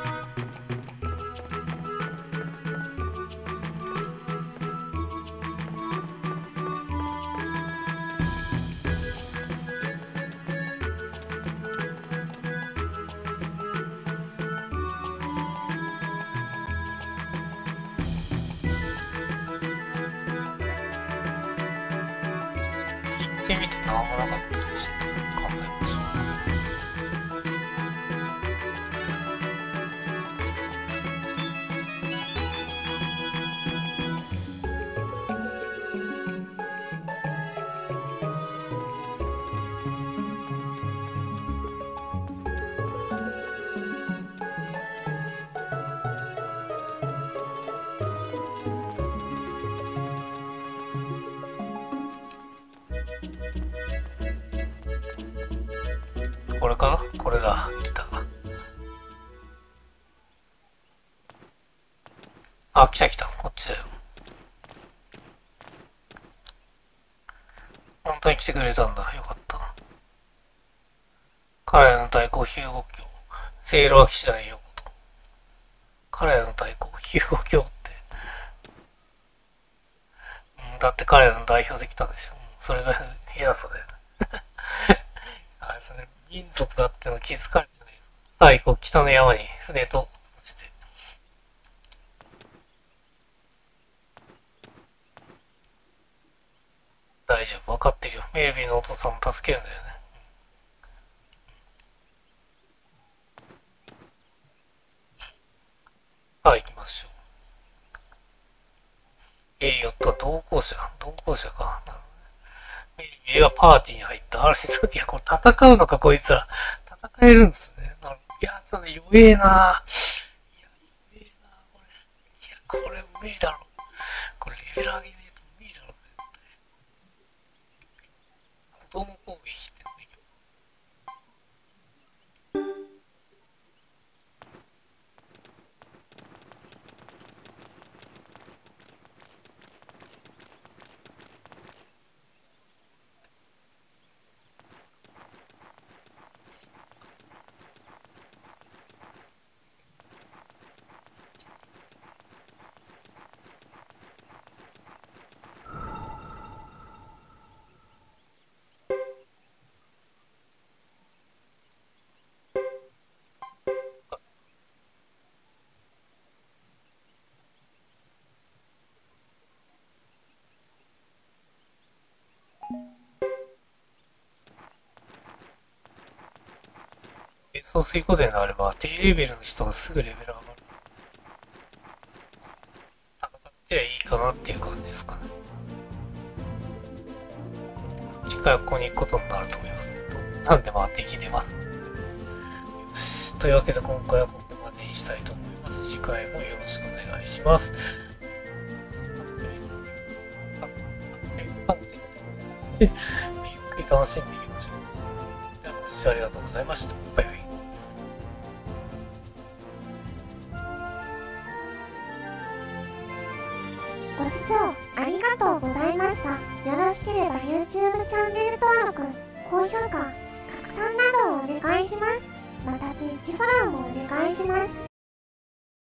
行ってみて何もなかったらちょっと考えましょう。これかな？これだ。来た。あ、来た。こっちだよ。本当に来てくれたんだ。よかった。彼らの代行ヒューゴ卿。セイロア騎士団へようこと。彼らの代行ヒューゴ卿って。だって彼らの代表できたでしょ。それが偉そうだよね。あれですね。民族だっての気づかれてないですか？はい、北の山に船として。大丈夫、分かってるよ。メルビーのお父さんも助けるんだよね。 同行者か。なるほどね。ミリがパーティーに入った。RC2、いや、これ戦うのか、こいつら。戦えるんですね。なるほど。いや、ちょっと弱えな。いや、弱えな、これ。いや、これ無理だろ。これレベル上げねえと無理だろ、絶対。子供攻撃ってのできます。幻想水湖伝があれば、低レベルの人がすぐレベル上がる。戦ってりゃいいかなっていう感じですかね。次回はここに行くことになると思います。なんでまあ敵出ます。よし。というわけで今回はここまでにしたいと思います。次回もよろしくお願いします。ゆっくり楽しんでいきましょう。ではご視聴ありがとうございました。バイバイ。 ご視聴ありがとうございました。よろしければ YouTube チャンネル登録、高評価、拡散などをお願いします。また Twitch フォローもお願いします。